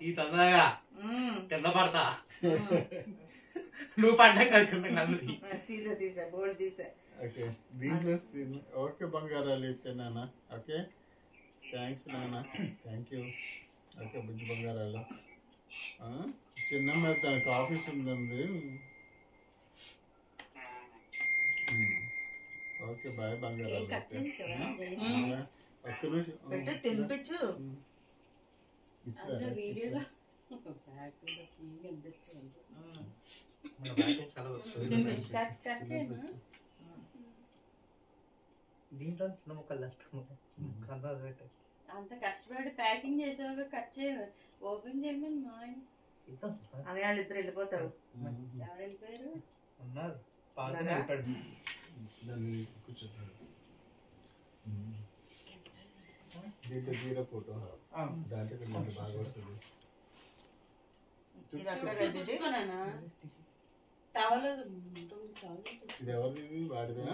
ఈ తొందరగా కింద పడతా నువ్వు పడ్డా కలుసుకుంటా నన్ను తీసా బోల్డ్ తీసా. ఓకే దీంట్లో ఓకే బంగారాలు అయితే నాన్న. ఓకే థ్యాంక్స్ నాన్న, థ్యాంక్ యూ. ఓకే బుజ్జి బంగారాలు. చిన్నమ్మ తనకు ఆఫీస్ ఉంది. ఓకే బాయ్ బంగారాలు. ఒక్క నిమిషం తినిపించు. దీంట్లో చిన్న ముక్కలు అంత కష్టపడి ప్యాకింగ్ చేసాక కట్ చేయను, ఓపెన్ చేయమని మా ఆయన. అని వాళ్ళు ఇద్దరు వెళ్ళిపోతారు. ఎవరు వెళ్ళిపోయారు? ఉన్నారు కూర్చోండి. దీంట్లో జీరో ఫోటో దాంట్లో బాగా వస్తుంది. ఇది ఎవరిది? వాడిదా?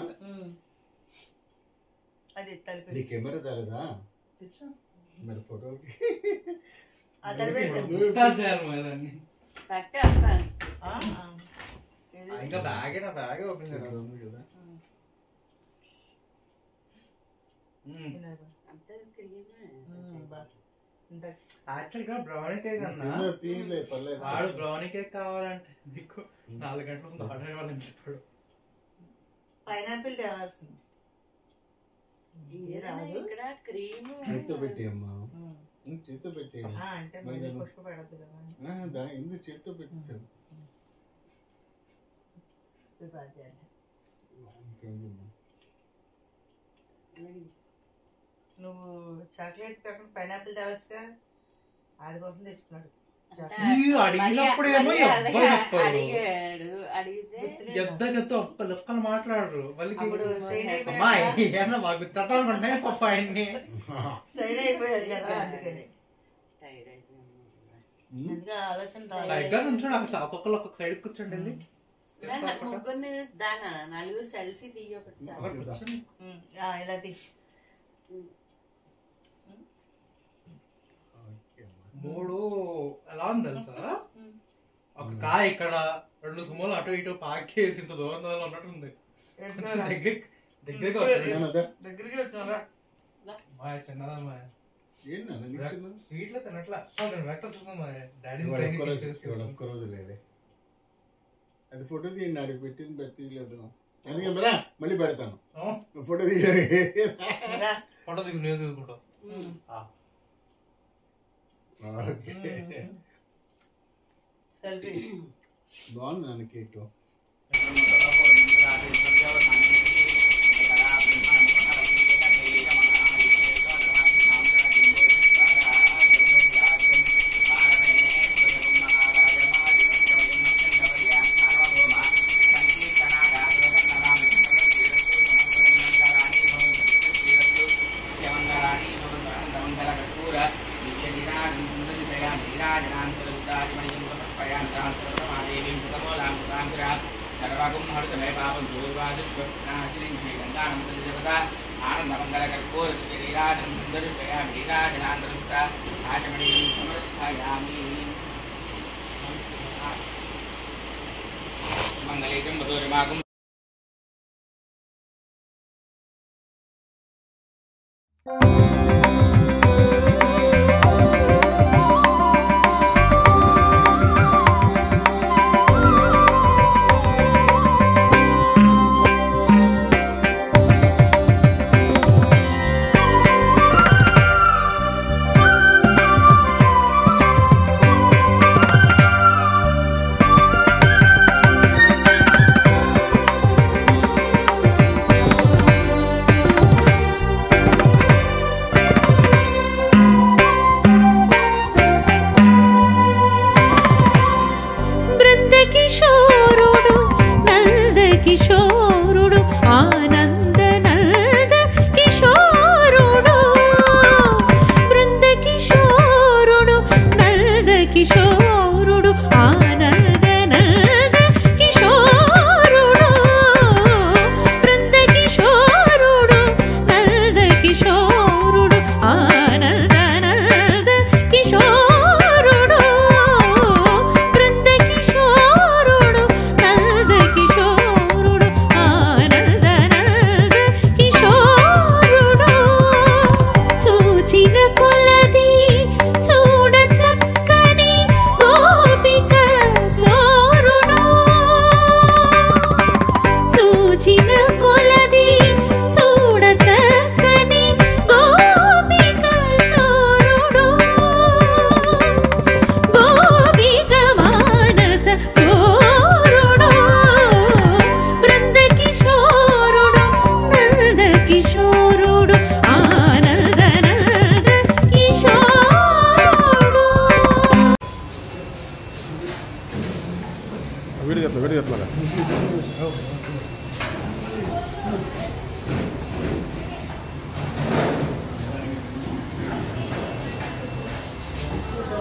అది నీ కెమెరా తలదా మరి ఫోటోకి ఇంకా బ్యాగ్ నా బ్యాగ్ ఓపెన్ చేయాలి కదా. యాక్చువల్ గా బ్రౌనీ కేక్ అన్నా వాడు బ్రౌనీ కేక్ కావాలంటే నీకు 4 గంటల ముందు ఆర్డర్ ఇవ్వాలని చెప్పాడు. పైనాపిల్ తేవాల్సింది. ఇక్కడ క్రీమ్ చేత్తో పెట్టి అమ్మా, చేత్తో పెట్టి అంటే పుష్ప పెడద్దు కదా, ఎందుకు చేత్తో పెట్టేసావు? నువ్వు చాక్లెట్ కాకుండా పైనాపిల్ తేవచ్చుగా, ఆడి కోసం తెచ్చుకున్నాడు. అడిగినప్పుడేమో అడిగాడు, అడిగితే ఒక్క లెక్కలు మాట్లాడరు. వాళ్ళకి అమ్మాయి ఏమన్నా మాకు తప్పనుకుంటున్నాయి పాప ఆయన్ని సైడ్ అయిపోయారు కదా, అందుకని సరిగ్గా నుంచోండి. అక్కడ ఒక్కొక్కరు ఒక్కొక్క సైడ్ కూర్చోండి. వెళ్ళి ముగ్గురిని దాని 4 సెల్ఫీ తీయొకటి ఇలా తీ. 3 ఎలా ఉంది తెలుసా? ఒక కాయ ఇక్కడ 2 సుమోలు అటు ఇటు పాకేసి ఇంత దూరం దూరం ఉన్నట్టుంది. దగ్గరికి వచ్చారా? చిన్నదమ్మా స్వీట్లో తినట్లా డాడీ ఒక్కరోజు లేదే. అది ఫోటో తీయండి, అడిగి పెట్టింది పెట్టలేదు. అందుకే రా మళ్ళీ పెడతాను ఫోటో తీయడానికి. ఫోటో దిగు, నేను తీసుకుంటా. బాగుంది నాన్న కేక్. మంగళేశం మధురమాగం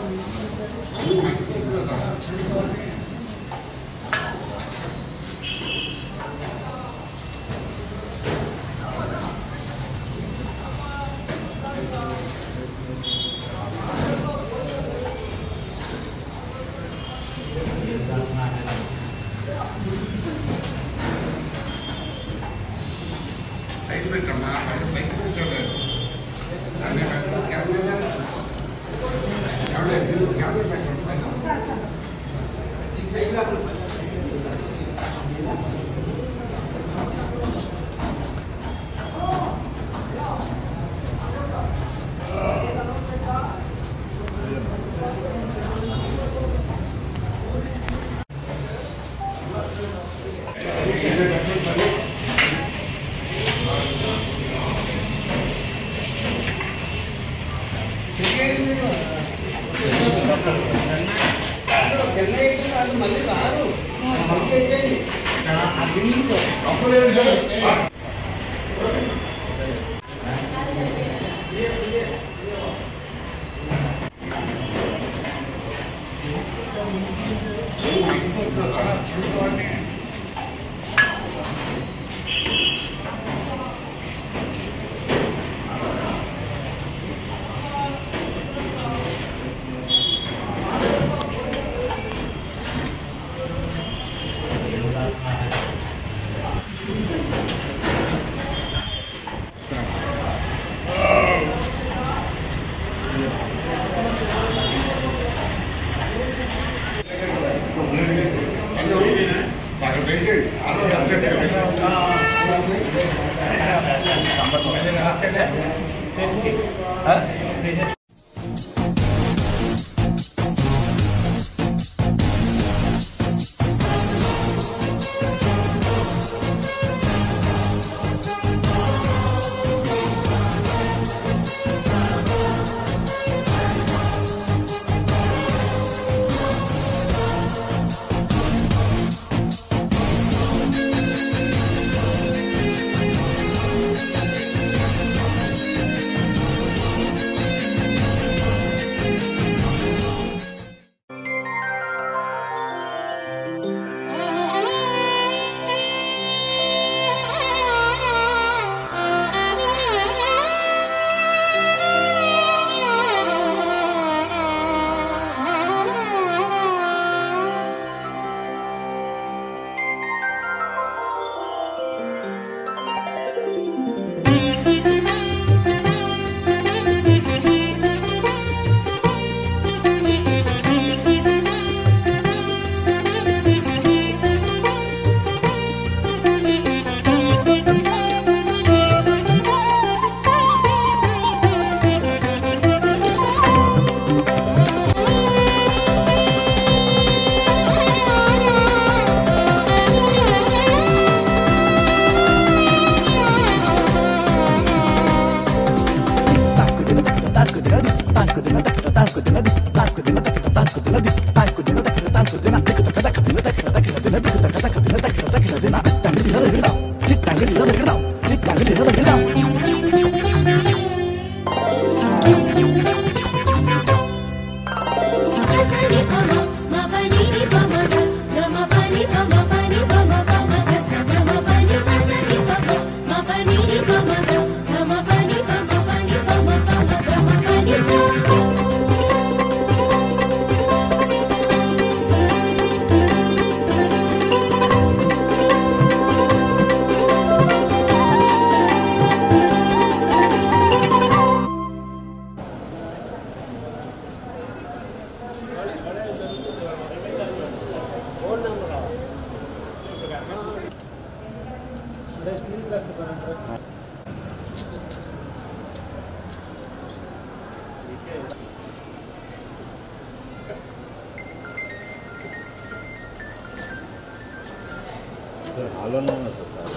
हालोना सर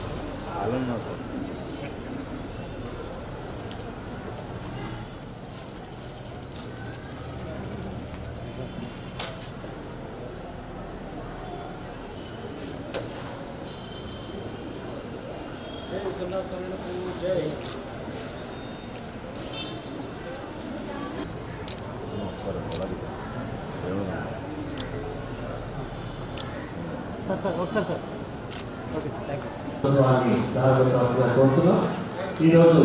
हालोना सर जय కోరుతున్నాం. ఈరోజు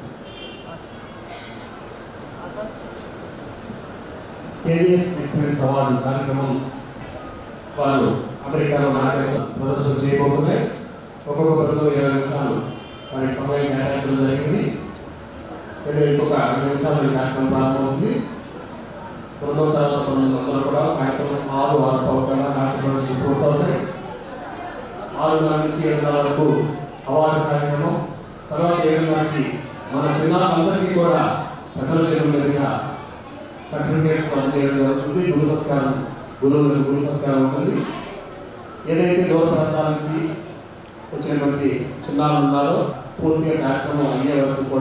కేవీఎస్ ఎక్స్పీరియన్స్ అవార్డు కార్యక్రమం వారు అమెరికాలో ప్రదర్శన చేయబోతున్నాయి. ఒక్కొక్క బృందం 20 నిమిషాలు వారికి సమయం కేటాయించడం జరిగింది. ఇంకొక 2 నిమిషాలు ఈ కార్యక్రమం ప్రారంభమవుతుంది. బృందం తర్వాత అందరూ కూడా సాయంత్రం 6:15 కార్యక్రమం పూర్తవుతాయి. 6:30 నుంచి 7:30 వరకు అవార్డు కార్యక్రమం. తర్వాత 7:30కి మన చిన్నారులందరికీ కూడా పెద్దల చేతుల మీదుగా సర్టిఫికేట్స్ అందజేయడం జరుగుతుంది. గురు సత్కారం ఉంటుంది. ఏదైతే దూర ప్రాంతాల నుంచి వచ్చినటువంటి చిన్నారులు ఉన్నారో పూర్తిగా కార్యక్రమం అయ్యే వరకు కూడా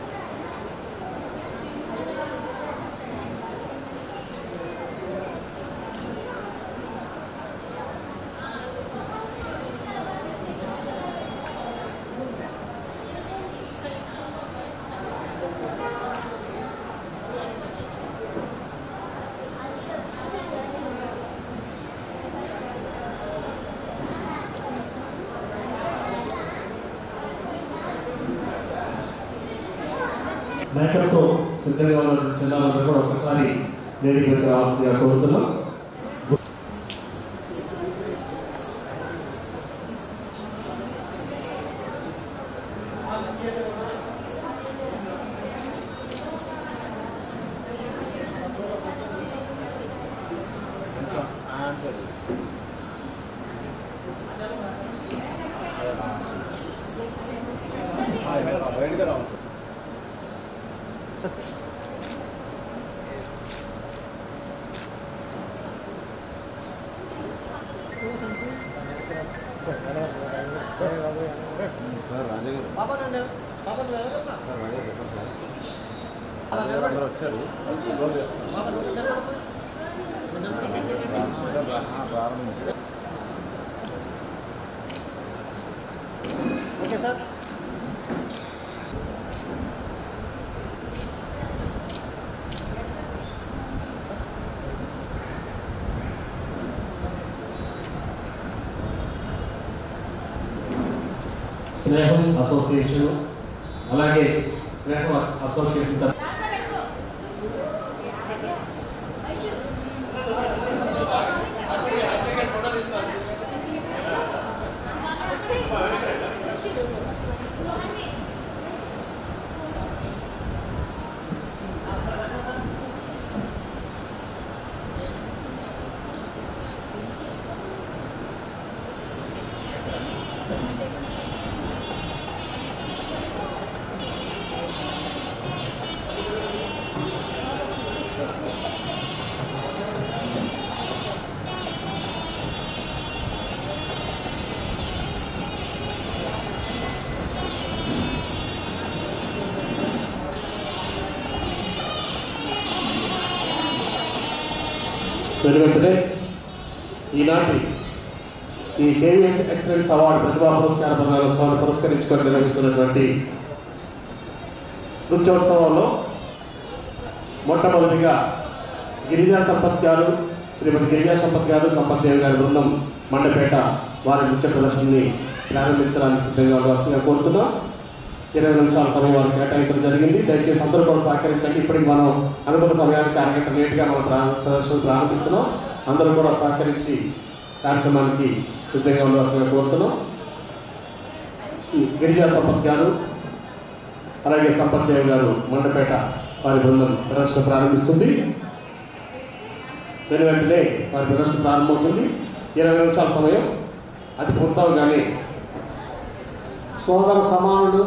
మేకప్తో సిద్ధంగా ఉన్న చిన్నారులందరూ కూడా ఒకసారి వేదిక మీద రావాల్సిందిగా కోరుతున్నాం. Okay sir. స్నేహం అసోసియేషన్ అలాగే స్నేహం అసోసియేషన్ వెంటనే ఈనాటి ఈ కేవీఎస్ ఎక్సలెన్స్ అవార్డు ప్రతిభా పురస్కార ప్రదానోత్సవాన్ని పురస్కరించుకొని నిర్వహిస్తున్నటువంటి నృత్యోత్సవంలో మొట్టమొదటిగా గిరిజా సంపత్ గారు, శ్రీమతి గిరిజా సంపత్ గారు, సంపత్ దేవి గారి బృందం మండపేట వారి నృత్య ప్రదర్శనని ప్రారంభించడానికి సిద్ధంగా ఉండవలసిందిగా కోరుతున్నాం. 20 నిమిషాల సమయం వారు కేటాయించడం జరిగింది. దయచేసి అందరూ కూడా సహకరించండి. ఇప్పటికి మనం అనుకున్న సమయానికి అరగంట లేటుగా మనం ప్రదర్శన ప్రారంభిస్తున్నాం. అందరూ కూడా సహకరించి కార్యక్రమానికి సిద్ధంగా ఉండవలసిందిగా కోరుతున్నాం. గిరిజా సంపత్ గారు అలాగే సంపత్ దేవ్ గారు మండపేట వారి బృందం ప్రదర్శన ప్రారంభిస్తుంది. వెంటనే వారి ప్రదర్శన ప్రారంభమవుతుంది. 20 నిమిషాల సమయం అది పూర్తవగానే సోదర సమానుడు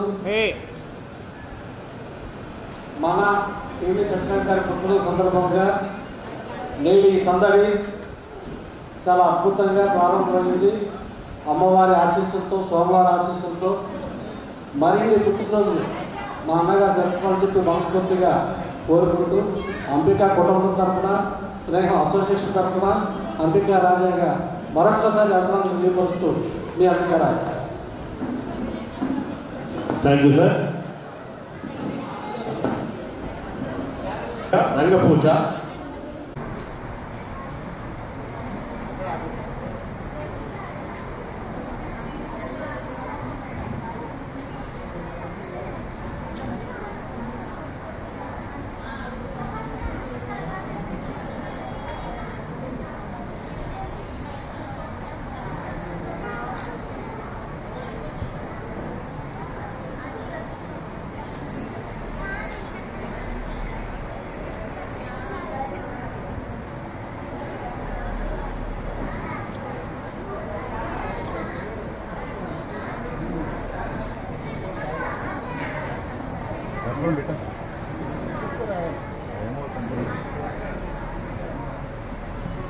మన టీవీ సత్యనారాయణ గారి పుట్టినరోజు సందర్భంగా నేటి ఈ సందడి చాలా అద్భుతంగా ప్రారంభమైంది. అమ్మవారి ఆశీస్సులతో, సోమవారి ఆశీస్సులతో మరిన్ని పుట్టినరోజు మా అన్నగారు జరుపుకోవాలని చెప్పి మనస్ఫూర్తిగా కోరుకుంటూ అంబికా కుటుంబం తరఫున, స్నేహం అసోసియేషన్ తరఫున అంబికా రాజాగా మరొకసారి అభినందనలు తెలియపరుస్తూ మీ Ambika Raja. Thank you sir. రంగపూజ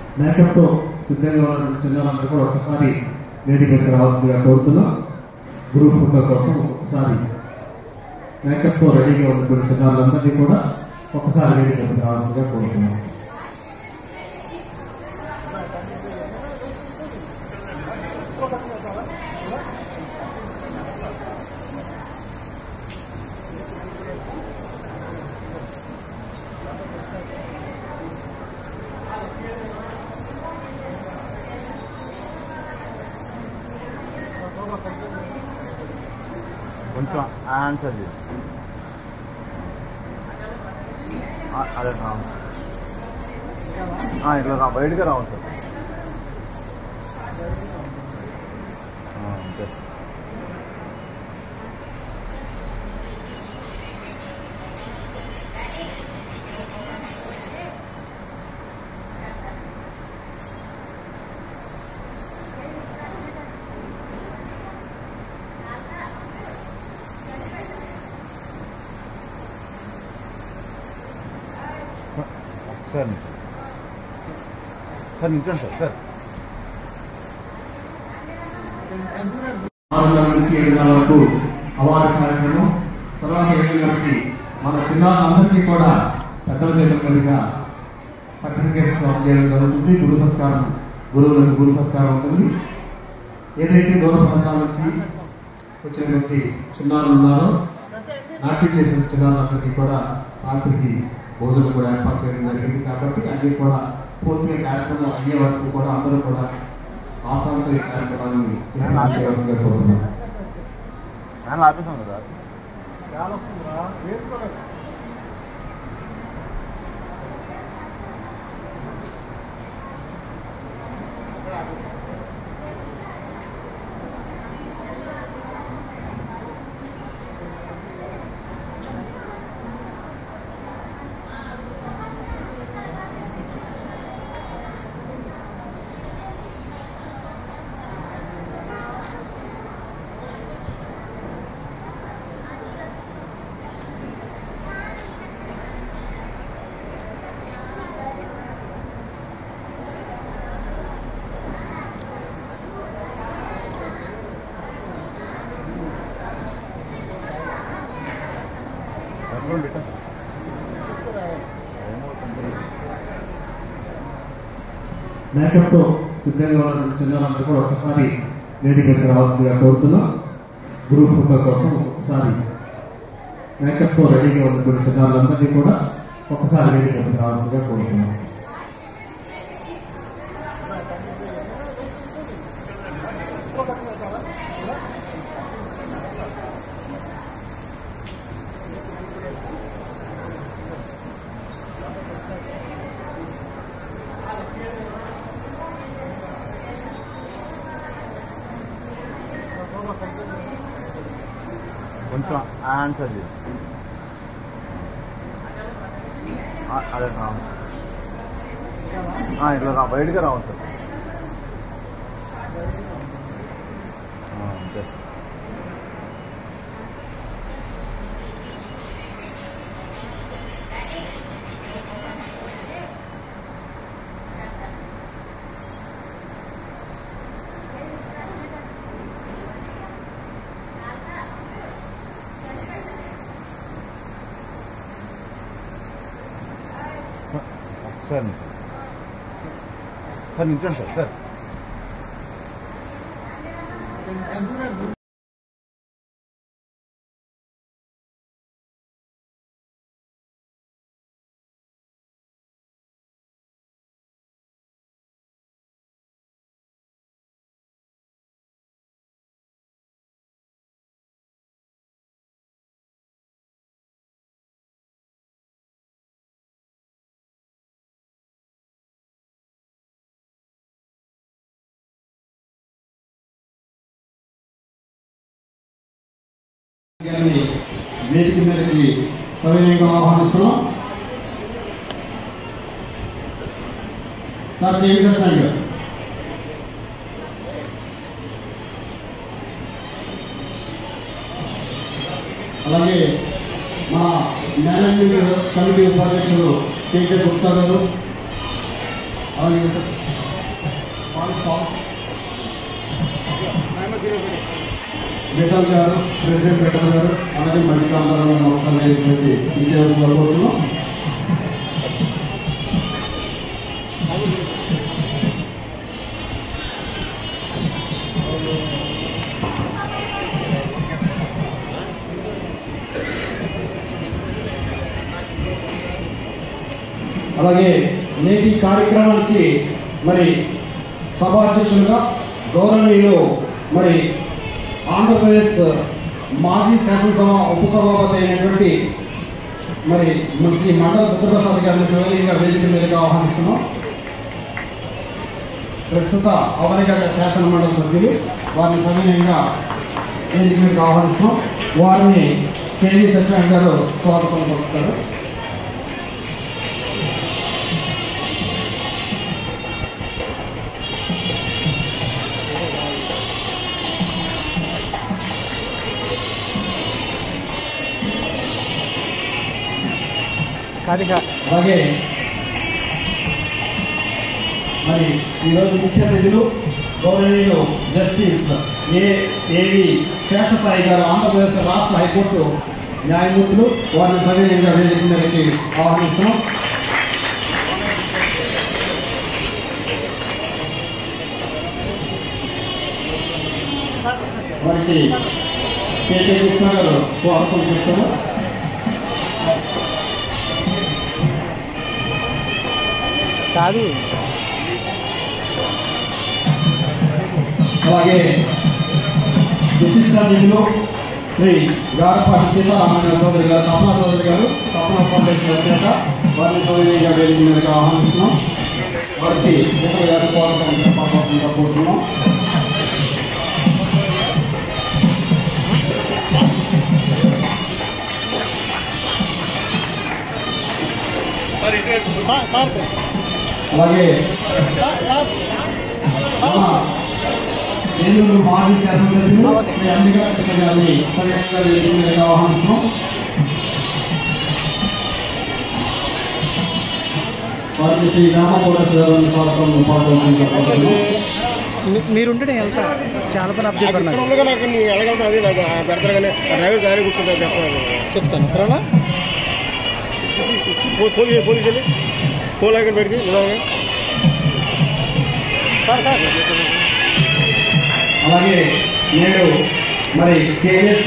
మేకప్తో సిద్ధంగా ఉన్న చిన్నవాళ్ళందరూ కూడా ఒకసారి వేదికకి రావాల్సిందిగా కోరుతున్నాం. గ్రూప్ ఫోటో కోసం ఒకసారి మేకప్తో రెడీగా ఉన్న చిన్నవాళ్ళందరినీ కూడా ఒకసారి వేదికకి రావాల్సిందిగా కోరుతున్నాం. కొంచెం ఆన్సర్ చేసి అదే రావు ఇట్లా బయటగా రావు సార్. అంతే సార్. సార్ నిల్చోండి సార్. సార్ 6 నుంచి 7 వరకు అవార్డు కార్యక్రమం. తర్వాత 7 గంటలకి మన చిన్నారులందరికీ కూడా పెద్దల చేతుల మీదుగా సర్టిఫికేట్స్ చేయడం జరుగుతుంది. గురువులకు గురు సత్కారం ఉంటుంది. ఏదైతే దూర ప్రాంతాల నుంచి వచ్చినటువంటి చిన్నారులు ఉన్నారో నాట్యం చేసిన చిన్నారులందరికీ కూడా రాత్రికి భోజనం కూడా ఏర్పాటు చేయడం జరిగింది. కాబట్టి అన్నీ కూడా పూర్తిగా కార్యక్రమం అయ్యే వరకు కూడా అందరూ కూడా ఆశాంతో ఈ కార్యక్రమాన్ని కోరుతున్నాం. ఆపేసాం కదా. మేకప్తో సిద్ధంగా ఉన్న చిన్నవాళ్ళందరూ కూడా ఒకసారి వేదికకి రావాల్సిందిగా కోరుతున్నాం. గ్రూప్ ఫోటో కోసం ఒకసారి మేకప్తో రెడీగా ఉన్న చిన్నవాళ్ళందరినీ కూడా ఒకసారి వేదికకి రావాల్సిందిగా కోరుతున్నాం. కొంచెం ఆన్సర్ చేసి అదే రావు ఇట్లా బయటగా రావు సార్. అంతే సార్. సార్ నిల్చోండి సార్. సార్ వేదిక మీదకి సవినయంగా ఆహ్వానిస్తున్నాం. సార్ కేసీఆర్ గారు అలాగే మా మేనేజ్మెంట్ కమిటీ ఉపాధ్యక్షులు కేకే గుప్తా గారు అలాగే ఆహ్వానిస్తాం. మిఠల్ గారు, ప్రెసిడెంట్ మిఠల్ గారు, అలాగే మధ్యకాంతారావు గారు అవసరం ఏదైతే ఇచ్చేవలసిన కోరుతున్నాం. అలాగే నేటి కార్యక్రమానికి మరి సభాధ్యక్షులుగా గౌరవనీయులు మరి ఆంధ్రప్రదేశ్ మాజీ శాసనసభ ఉపసభాపతి అయినటువంటి మరి శ్రీ మండల బుద్ధప్రసాద్ గారిని శివలింగ వేదిక మీదగా ఆహ్వానిస్తున్నాం. ప్రస్తుత అవనిగడ్డ శాసన మండలి సభ్యులు వారిని సవినయంగా వేదిక మీదగా ఆహ్వానిస్తున్నాం. వారిని కేవీ సత్యనారాయణ గారు స్వాగతం పలుకుతారు. అలాగే మరి ఈరోజు ముఖ్య అతిథులు గౌరవనీయులు జస్టిస్ ఏవి శేషసాయి గారు, ఆంధ్రప్రదేశ్ రాష్ట్ర హైకోర్టు న్యాయమూర్తులు, వారిని సవినయంగా వేదిక మీదకి ఆహ్వానిస్తున్నాం. వారికి కేకే కృష్ణ గారు స్వాగతం చెప్తారు. కాదు అలాగే విశిష్ట అతిథులు శ్రీ గారపాటి సీతారామయ్య చౌదరి గారు, తపనా చౌదరి గారు, తపనా ఫౌండేషన్ అధినేత, వారిని సౌజన్యంగా వేదిక మీదకి ఆహ్వానిస్తున్నాం. వారికి ముఖ్య గారి స్వాగతం చెప్పాల్సిందిగా కోరుతున్నాం. అలాగే ఏలూరు మాజీ శాసనసభ్యులు శ్రీ అంబికా కృష్ణ గారిని సవినయంగా వేదిక మీదకి ఆహ్వానిస్తున్నాం. వారికి శ్రీ రామకోటేశ్వర స్వాగతం పాల్గొని మీరుంటే నేను వెళ్తా. చాలా పని అప్ చెప్పారు నాకు. చెప్తాను సరేనా. పోలీసులు ఫోన్ లాగా పెడితే సార్ సార్. అలాగే నేడు మరి కేఎస్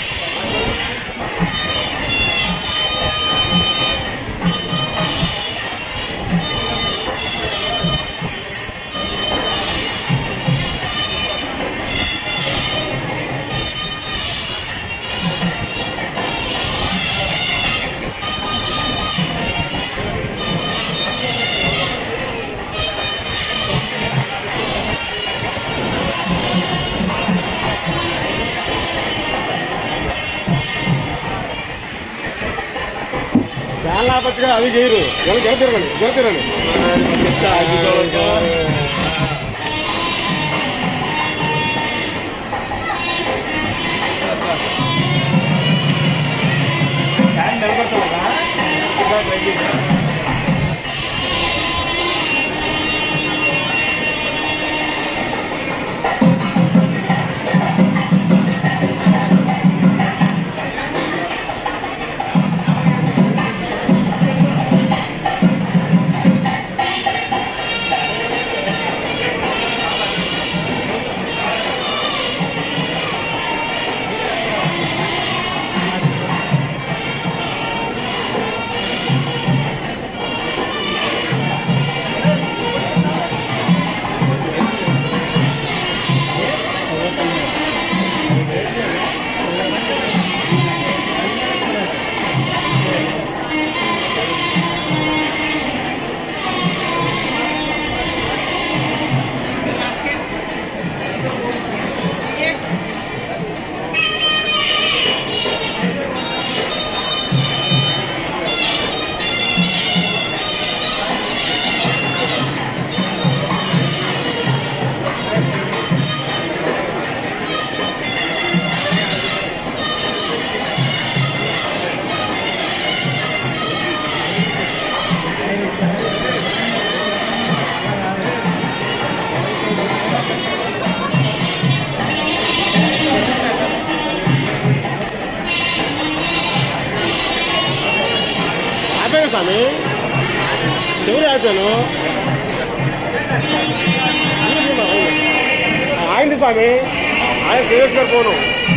ఫ్యాన్ లేపచ్చుగా అది చేయరు. గెలుతిరండి స్వామి చివరి ఆపాను ఆయింది స్వామి ఆయన దేవేశ్వర పోను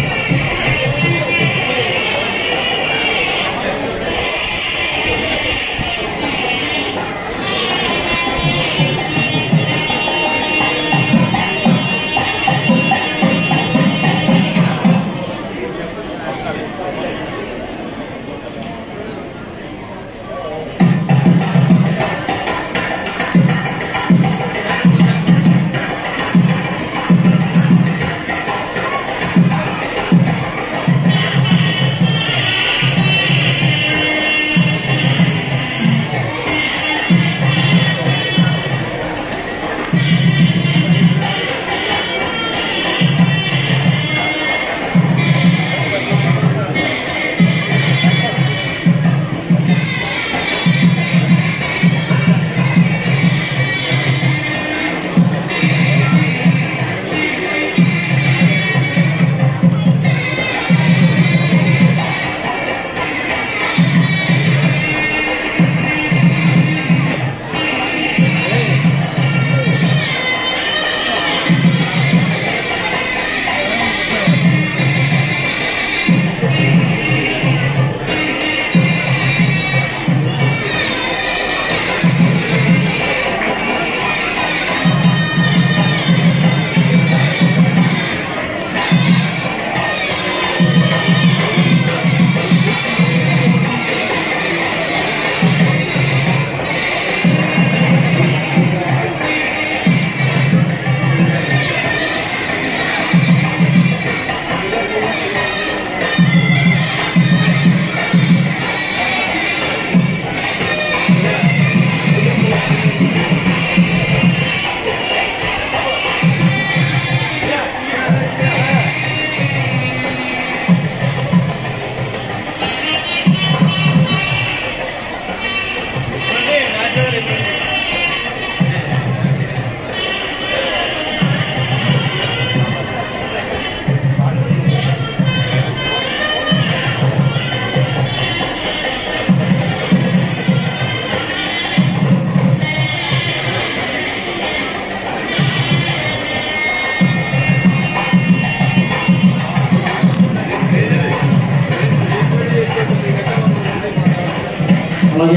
అలాగే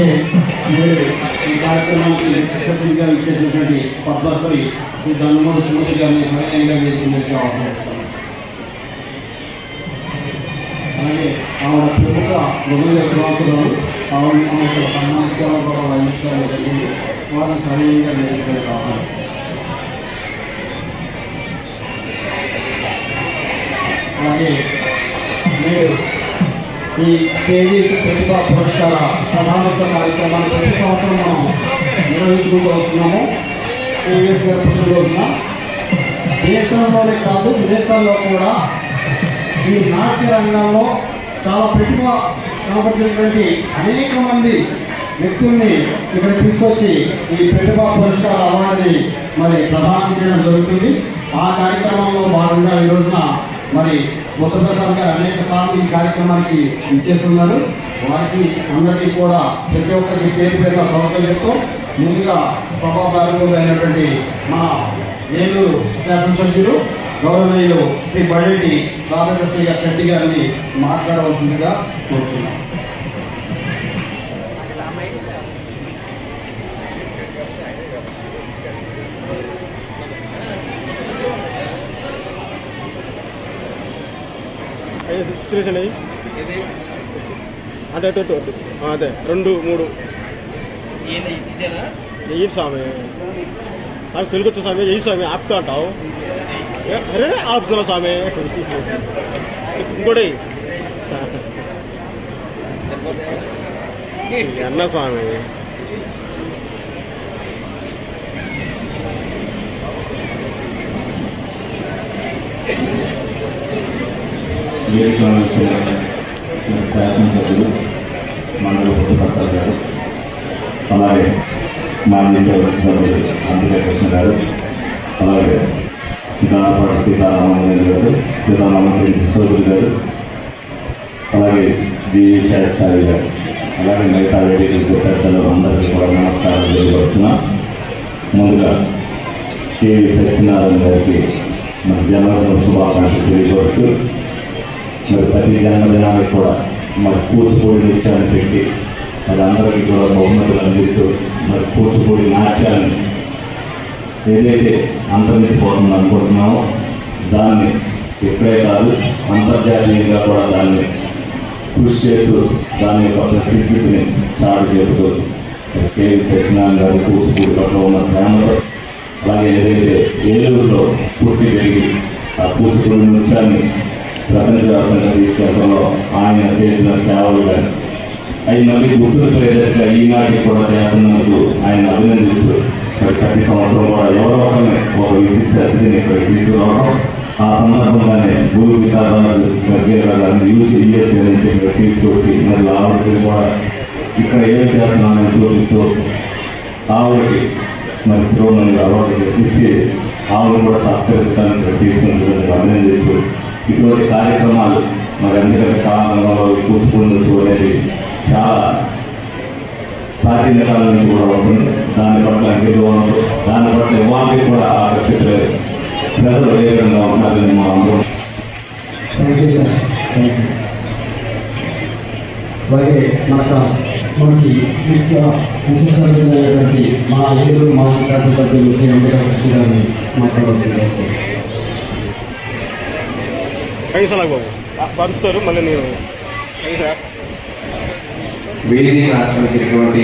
ఈ కార్యక్రమానికి ముఖ్యంగా ఇచ్చేసినటువంటి పద్మశ్రీ శ్రీ ధనమూరి సుమతి గారిని సహాయంగా వేదికగా ఆహ్వానిస్తాను. అలాగే ఆవిడ ప్రముఖ హృదయ వివాసురాలు ఆవిడ యొక్క సన్మానిత్యాలు కూడా వహించడం జరిగింది. వారిని సహాయంగా వేదికగా ఆహ్వానిస్తాను. అలాగే మీరు ఈ కేవీఎస్ ప్రతిభా పురస్కార ప్రధానోత్సవ కార్యక్రమాన్ని ప్రతి సంవత్సరం మనం నిర్వహించుకుంటూ వస్తున్నాము. కేవీఎస్ గారి పుట్టినరోజున దేశంలోనే కాదు విదేశాల్లో కూడా ఈ నాట్య రంగంలో చాలా ప్రతిభ కనబడుతున్నటువంటి అనేక మంది వ్యక్తుల్ని ఇక్కడ తీసుకొచ్చి ఈ ప్రతిభా పురస్కార అవార్డుని మరి ప్రదానం చేయడం జరుగుతుంది. ఆ కార్యక్రమంలో భాగంగా ఈ రోజున మరి బుద్ధప్రసాద్ గారు అనేక సార్లు ఈ కార్యక్రమానికి ఇచ్చేస్తున్నారు. వారికి అందరికీ కూడా ప్రతి ఒక్కరికి పేరు పేరుగా స్వాగతం చెప్తూ ముందుగా సభా ప్రారంభమైనటువంటి మన ఏలూరు శాసనసభ్యులు గౌరవనీయులు శ్రీ బడేటి రాధాకృష్ణ గారి చెట్టి గారిని మాట్లాడవలసిందిగా కోరుతున్నాం. సిచ్యువేషన్ అయ్యి అంటే అటు అదే 2 3 ఎయ్యి స్వామి నాకు తెలుగు స్వామి ఎయ్యి స్వామి ఆపుతా అంటావు అరే ఆపుతున్నా స్వామి ఇంకోటి అన్న స్వామి శాసనసభ్యులు మండల బుద్ధప్రసాద్ గారు, అలాగే మాజీ సభ్యులు అంబికా కృష్ణ గారు, అలాగే దానపాటి సీతారామన్ గారు, సీతారామన్ చౌదరి గారు, అలాగే జీవి శాస్త్రి గారు, అలాగే మిగతా వేదికలకు పెద్దలు అందరికీ కూడా నమస్కారం తెలియవస్తున్నా. ముందుగా కేవీ సత్యనారాయణ గారికి మన జన్మదిన శుభాకాంక్షలు తెలియవస్తూ, మరి ప్రతి జన్మదినానికి కూడా మరి కూచిపూడి నృత్యాన్ని పెట్టి మరి అందరికీ కూడా బహుమతులు అందిస్తూ మరి కూచిపూడి నాట్యాన్ని ఏదైతే అంతరించిపోతుంది అనుకుంటున్నామో దాన్ని ఇక్కడే కాదు అంతర్జాతీయంగా కూడా దాన్ని కృషి చేస్తూ దాని యొక్క ప్రసిద్ధిని చాటు చెబుతూ కేవీ సత్యనారాయణ గారు కూచిపూడి పట్ల ఉన్న ప్రేమతో, అలాగే ఏదైతే ఏలూరులో పుట్టి పెరిగి ఆ కూచిపూడి నృత్యాన్ని ప్రపంచవ్యాప్తంగా తీసుకెళ్లడంలో ఆయన చేసిన సేవలు కానీ అవి మళ్ళీ గుర్తుపెట్టేటట్టుగా ఈనాటికి కూడా చేస్తున్నందుకు ఆయన అభినందిస్తూ మరి ప్రతి సంవత్సరం కూడా ఎవరో ఒకరిని ఒక విశిష్ట అతిథిని ఇక్కడ తీసుకురావడం, ఆ సందర్భంగానే గురు వికారాజు గారిని యూఎస్ఏ నుంచి ఇక్కడ తీసుకొచ్చి మరి ఆవిడకి కూడా ఇక్కడ ఏం చేస్తున్నామని చూపిస్తూ ఆవిడకి మరి శిరోమణి అవార్డు ఇచ్చి ఆవిడ కూడా సత్కరించడానికి ఇక్కడ తీసుకున్నందుకు అభినందిస్తూ ఇటువంటి కార్యక్రమాలు మరి ఎందుకంటే కాలంలో కూర్చుకుని చూడేది చాలా ప్రాచీన కాలం నుంచి కూడా వస్తుంది. దాని పట్ల అంకితవంతో దాని పట్ల ఇవాళకి కూడా ఆకర్షితులే ప్రజలు ఏ విధంగా ఉంటారని మా అందరం. అలాగే మనకి విశిష్టమైనటువంటి మా ఏలూరు మాజీ శాసనసభ్యులు శ్రీ వెంకటకృష్ణ గారిని మాట్లాడుతున్నారు. పంచుతారు మళ్ళీ నేను వేదిక ఆస్పత్రిటువంటి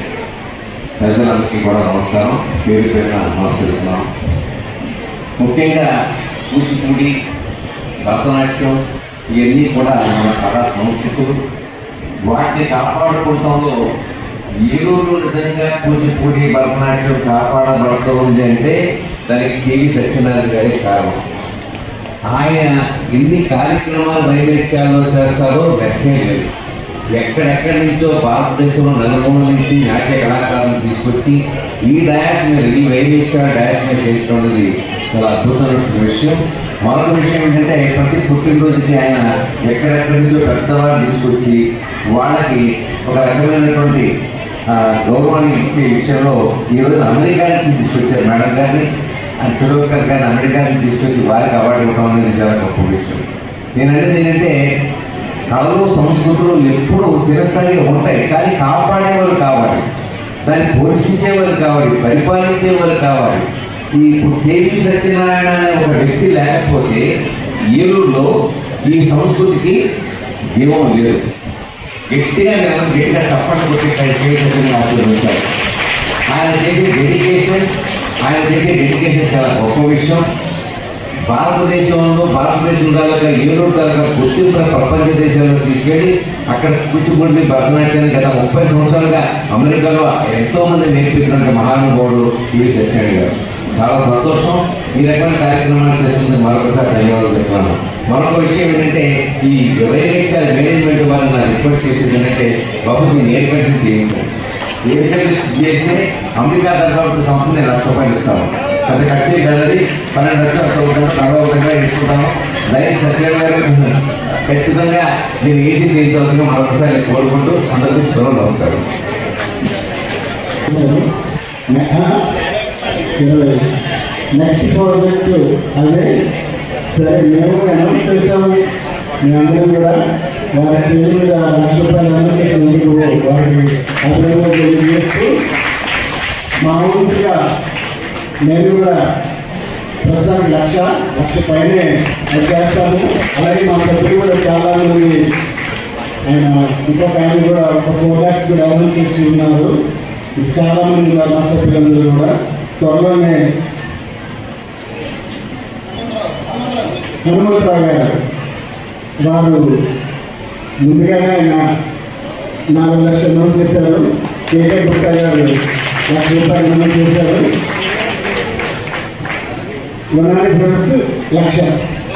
ప్రజలందరికీ కూడా నమస్కారం, పేరు పేరున నమస్కరిస్తున్నాం. ముఖ్యంగా కూచిపూడి, భరతనాట్యం ఇవన్నీ కూడా మన కళా సంస్కృతులు, వాటిని కాపాడుకుంటంలో ఏలూరులో నిజంగా కూచిపూడి భరతనాట్యం కాపాడబడుతుంది అంటే దానికి కేవీ సత్యనారాయణ గారి కారణం. ఆయన ఎన్ని కార్యక్రమాలు వైవిధ్యాల్లో చేస్తారో లెక్కే లేదు. ఎక్కడెక్కడి నుంచో భారతదేశంలో నలుమూల నుంచి నాట్య కళాకారులను తీసుకొచ్చి ఈ డయాస్ మీద, ఈ వైవిధ్య డయాస్ మీద చేయడం అనేది చాలా అద్భుతమైన విషయం. మరొక విషయం ఏంటంటే ప్రతి పుట్టినరోజుకి ఆయన ఎక్కడెక్కడి నుంచో పెద్దవాళ్ళు తీసుకొచ్చి వాళ్ళకి ఒక రకమైనటువంటి గౌరవాన్ని ఇచ్చే విషయంలో ఈరోజు అమెరికా నుంచి తీసుకొచ్చారు మేడం గారిని, ఆయన ఫిరోజ్కర్ గారిని అమెరికా నుంచి తీసుకొచ్చి వారికి అవార్డు ఇవ్వడం అనేది చాలా గొప్ప విషయం. నేను అనేది ఏంటంటే కళలు, సంస్కృతులు ఎప్పుడూ చిరస్థాయిగా ఉంటాయి, కానీ కాపాడేవారు కావాలి, దాన్ని పోషించేవారు కావాలి, పరిపాలించేవారు కావాలి. ఈ కేవీ సత్యనారాయణ అనే ఒక వ్యక్తి లేకపోతే ఏలూరులో ఈ సంస్కృతికి జీవం లేదు. గట్టిగా తప్పని కొట్టి కేవీ సత్యనారాయణ ఆశీర్వదించారు. ఆయన చేసే డెడికేషన్ చాలా గొప్ప విషయం. భారతదేశంలో భారతదేశం తాలూకా ఏలూరు తాలూకా గుర్తింపు ప్రపంచ దేశాల్లో తీసుకెళ్ళి అక్కడ కూచిపూడి భరతనాట్యాన్ని గత 30 సంవత్సరాలుగా అమెరికాలో ఎంతో మంది నేర్పించినటువంటి మహానుభావుడు కేవీ సత్యనారాయణ గారు. చాలా సంతోషం. ఈ రకమైన కార్యక్రమాలు చేస్తున్నందుకు మరొకసారి ధన్యవాదాలు చెప్తున్నాను. మరొక విషయం ఏంటంటే ఈ వైవేశాల మేనేజ్మెంట్ వారిని నా రిక్వెస్ట్ చేసేది ఏంటంటే బాబు నేను ఎయిర్ కండిషన్ చేయించాను. ఎయిర్ కండిషన్ చేస్తే అమెరికా తరఫు సంస్థ నేను ₹1,00,000 ఇస్తాను. అది ఖర్చు కదది 12 లక్షలు 40 ఇస్తున్నాము. లైన్ సత్యనారాయణ గారు ఖచ్చితంగా నేను ఈజీ చేయించవలసిందిగా మరొకసారి కోరుకుంటూ అందరికీ స్థలంలో వస్తారు. నెక్స్ట్ ప్రాజెక్టు అదే సరే మేము అనౌన్స్ చేసాము. మేమందరం కూడా వారి స్టేజ్ మీద ₹1,00,000 అనౌన్స్ చేసినందుకు వారికి అభినందనలు తెలియజేస్తూ మా ఊరిగా నేను కూడా ప్రస్తుతానికి లక్ష పైనే చేస్తాను. అలాగే మా సభ్యులు కూడా చాలా మంది ఆయన ఇంకొక ఆయన కూడా ఒక 4 lakhs కూడా అనౌన్స్ చేసి ఉన్నారు. చాలా మంది ఉన్నారు మా సభ్యులందరూ కూడా. త్వరలోనే హనుమంతరావు గారు వారు ముందుగానే ఆయన 4 లక్షలు అనౌన్స్ చేశారు. కేకే గుప్తా గారు ₹1,00,000 అనౌన్స్ చేశారు. వనాలి బ్రదర్స్ 1,00,000.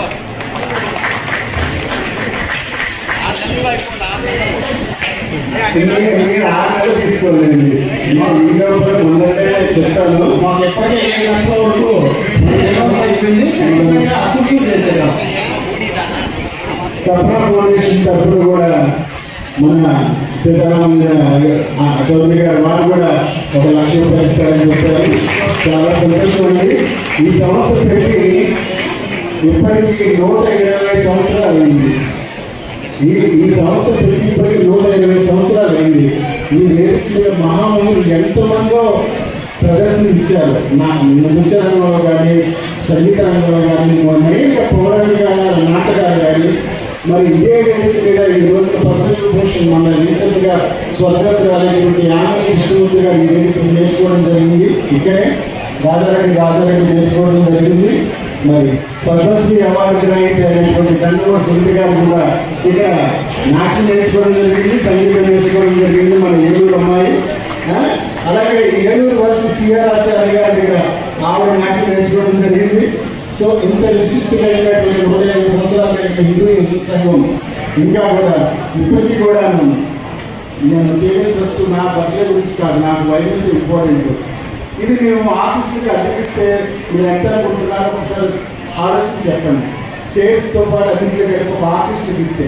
మీరు 6 నెలలు తీసుకోలేండి. ఈ లోపల ముందంటే చెప్తాను. మాకు ఎప్పటికీ 7 లక్షల వరకు అయిపోయింది. అప్పుడు చేసేదాం. తప్పన ఫౌండేషన్ తరఫున కూడా మన సీతారామన్ చౌదరి గారు వారు కూడా 1 లక్ష రూపాయలు ఇస్తారని చెప్పారు. చాలా సంతోషం అండి. ఈ సంస్థ పెట్టి ఇప్పటికీ 120 సంవత్సరాలు అయింది. ఈ సంస్థ పెట్టి ఇప్పటికీ 120 సంవత్సరాలు అయింది. ఈ వేదిక మీద మహామహులు ఎంతమందో ప్రదర్శన ఇచ్చారు. నృత్య రంగంలో కానీ, సంగీత రంగంలో కానీ, అనేక పౌరాణిక నాటకాలు కానీ. మరి ఇదే వేదిక మీద ఈ రోజున పద్మవిభూషణ్ మన రీసెంట్గా స్వర్గస్థులైనటువంటి యామిని కృష్ణమూర్తి గారు ఈ వేదిక నేర్చుకోవడం జరిగింది. ఇక్కడే రాజారెడ్డి నేర్చుకోవడం జరిగింది. మరి పద్మశ్రీ అవార్డు గ్రహీత అయినటువంటి దండమూరి సునీత గారు కూడా ఇక్కడ నాట్యం నేర్చుకోవడం జరిగింది, సంగీతం నేర్చుకోవడం జరిగింది. మన ఏలూరు అమ్మాయి. అలాగే ఏలూరు వచ్చి సిఆర్ ఆచార్య గారి దగ్గర ఆవిడ నాట్యం నేర్చుకోవడం జరిగింది. సో ఇంత విశిష్టమైనటువంటి 150 సంవత్సరాల హిందూ సంఘం ఇంకా కూడా ఇప్పటికీ కూడా నేను కేవీఎస్ వస్తూ నా బర్త్డే గురించి కాదు, నాకు వైద్యం ఇంపార్టెంట్. ఇది మేము ఆఫీసుకి అధికిస్తే మీరు ఎంత అనుకుంటున్నారో ఒకసారి ఆలోచించి చెప్పండి. చైర్స్తో పాటు అన్నింటిలో కలిపి ఒక ఆఫీస్కి ఇస్తే